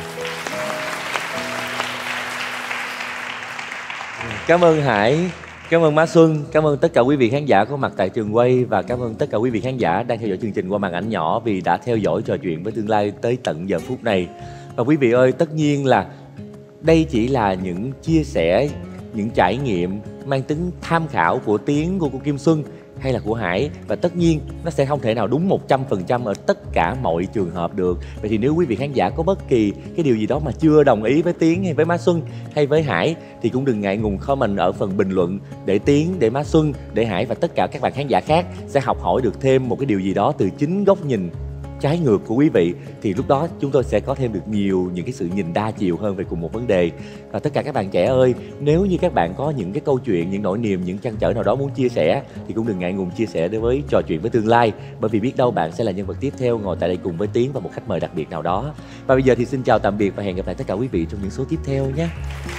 Cảm ơn Hải, cảm ơn má Xuân, cảm ơn tất cả quý vị khán giả có mặt tại trường quay, và cảm ơn tất cả quý vị khán giả đang theo dõi chương trình qua màn ảnh nhỏ vì đã theo dõi trò chuyện với tương lai tới tận giờ phút này. Và quý vị ơi, tất nhiên là đây chỉ là những chia sẻ, những trải nghiệm mang tính tham khảo của Tiến, của cô Kim Xuân hay là của Hải, và tất nhiên nó sẽ không thể nào đúng một trăm phần trăm ở tất cả mọi trường hợp được. Vậy thì nếu quý vị khán giả có bất kỳ cái điều gì đó mà chưa đồng ý với Tiến hay với má Xuân hay với Hải thì cũng đừng ngại ngùng comment ở phần bình luận để Tiến, để má Xuân, để Hải và tất cả các bạn khán giả khác sẽ học hỏi được thêm một cái điều gì đó từ chính góc nhìn trái ngược của quý vị, thì lúc đó chúng tôi sẽ có thêm được nhiều những cái sự nhìn đa chiều hơn về cùng một vấn đề. Và tất cả các bạn trẻ ơi, nếu như các bạn có những cái câu chuyện, những nỗi niềm, những trăn trở nào đó muốn chia sẻ thì cũng đừng ngại ngùng chia sẻ đối với Trò Chuyện với Tương Lai, bởi vì biết đâu bạn sẽ là nhân vật tiếp theo ngồi tại đây cùng với Tiến và một khách mời đặc biệt nào đó. Và bây giờ thì xin chào tạm biệt và hẹn gặp lại tất cả quý vị trong những số tiếp theo nhé.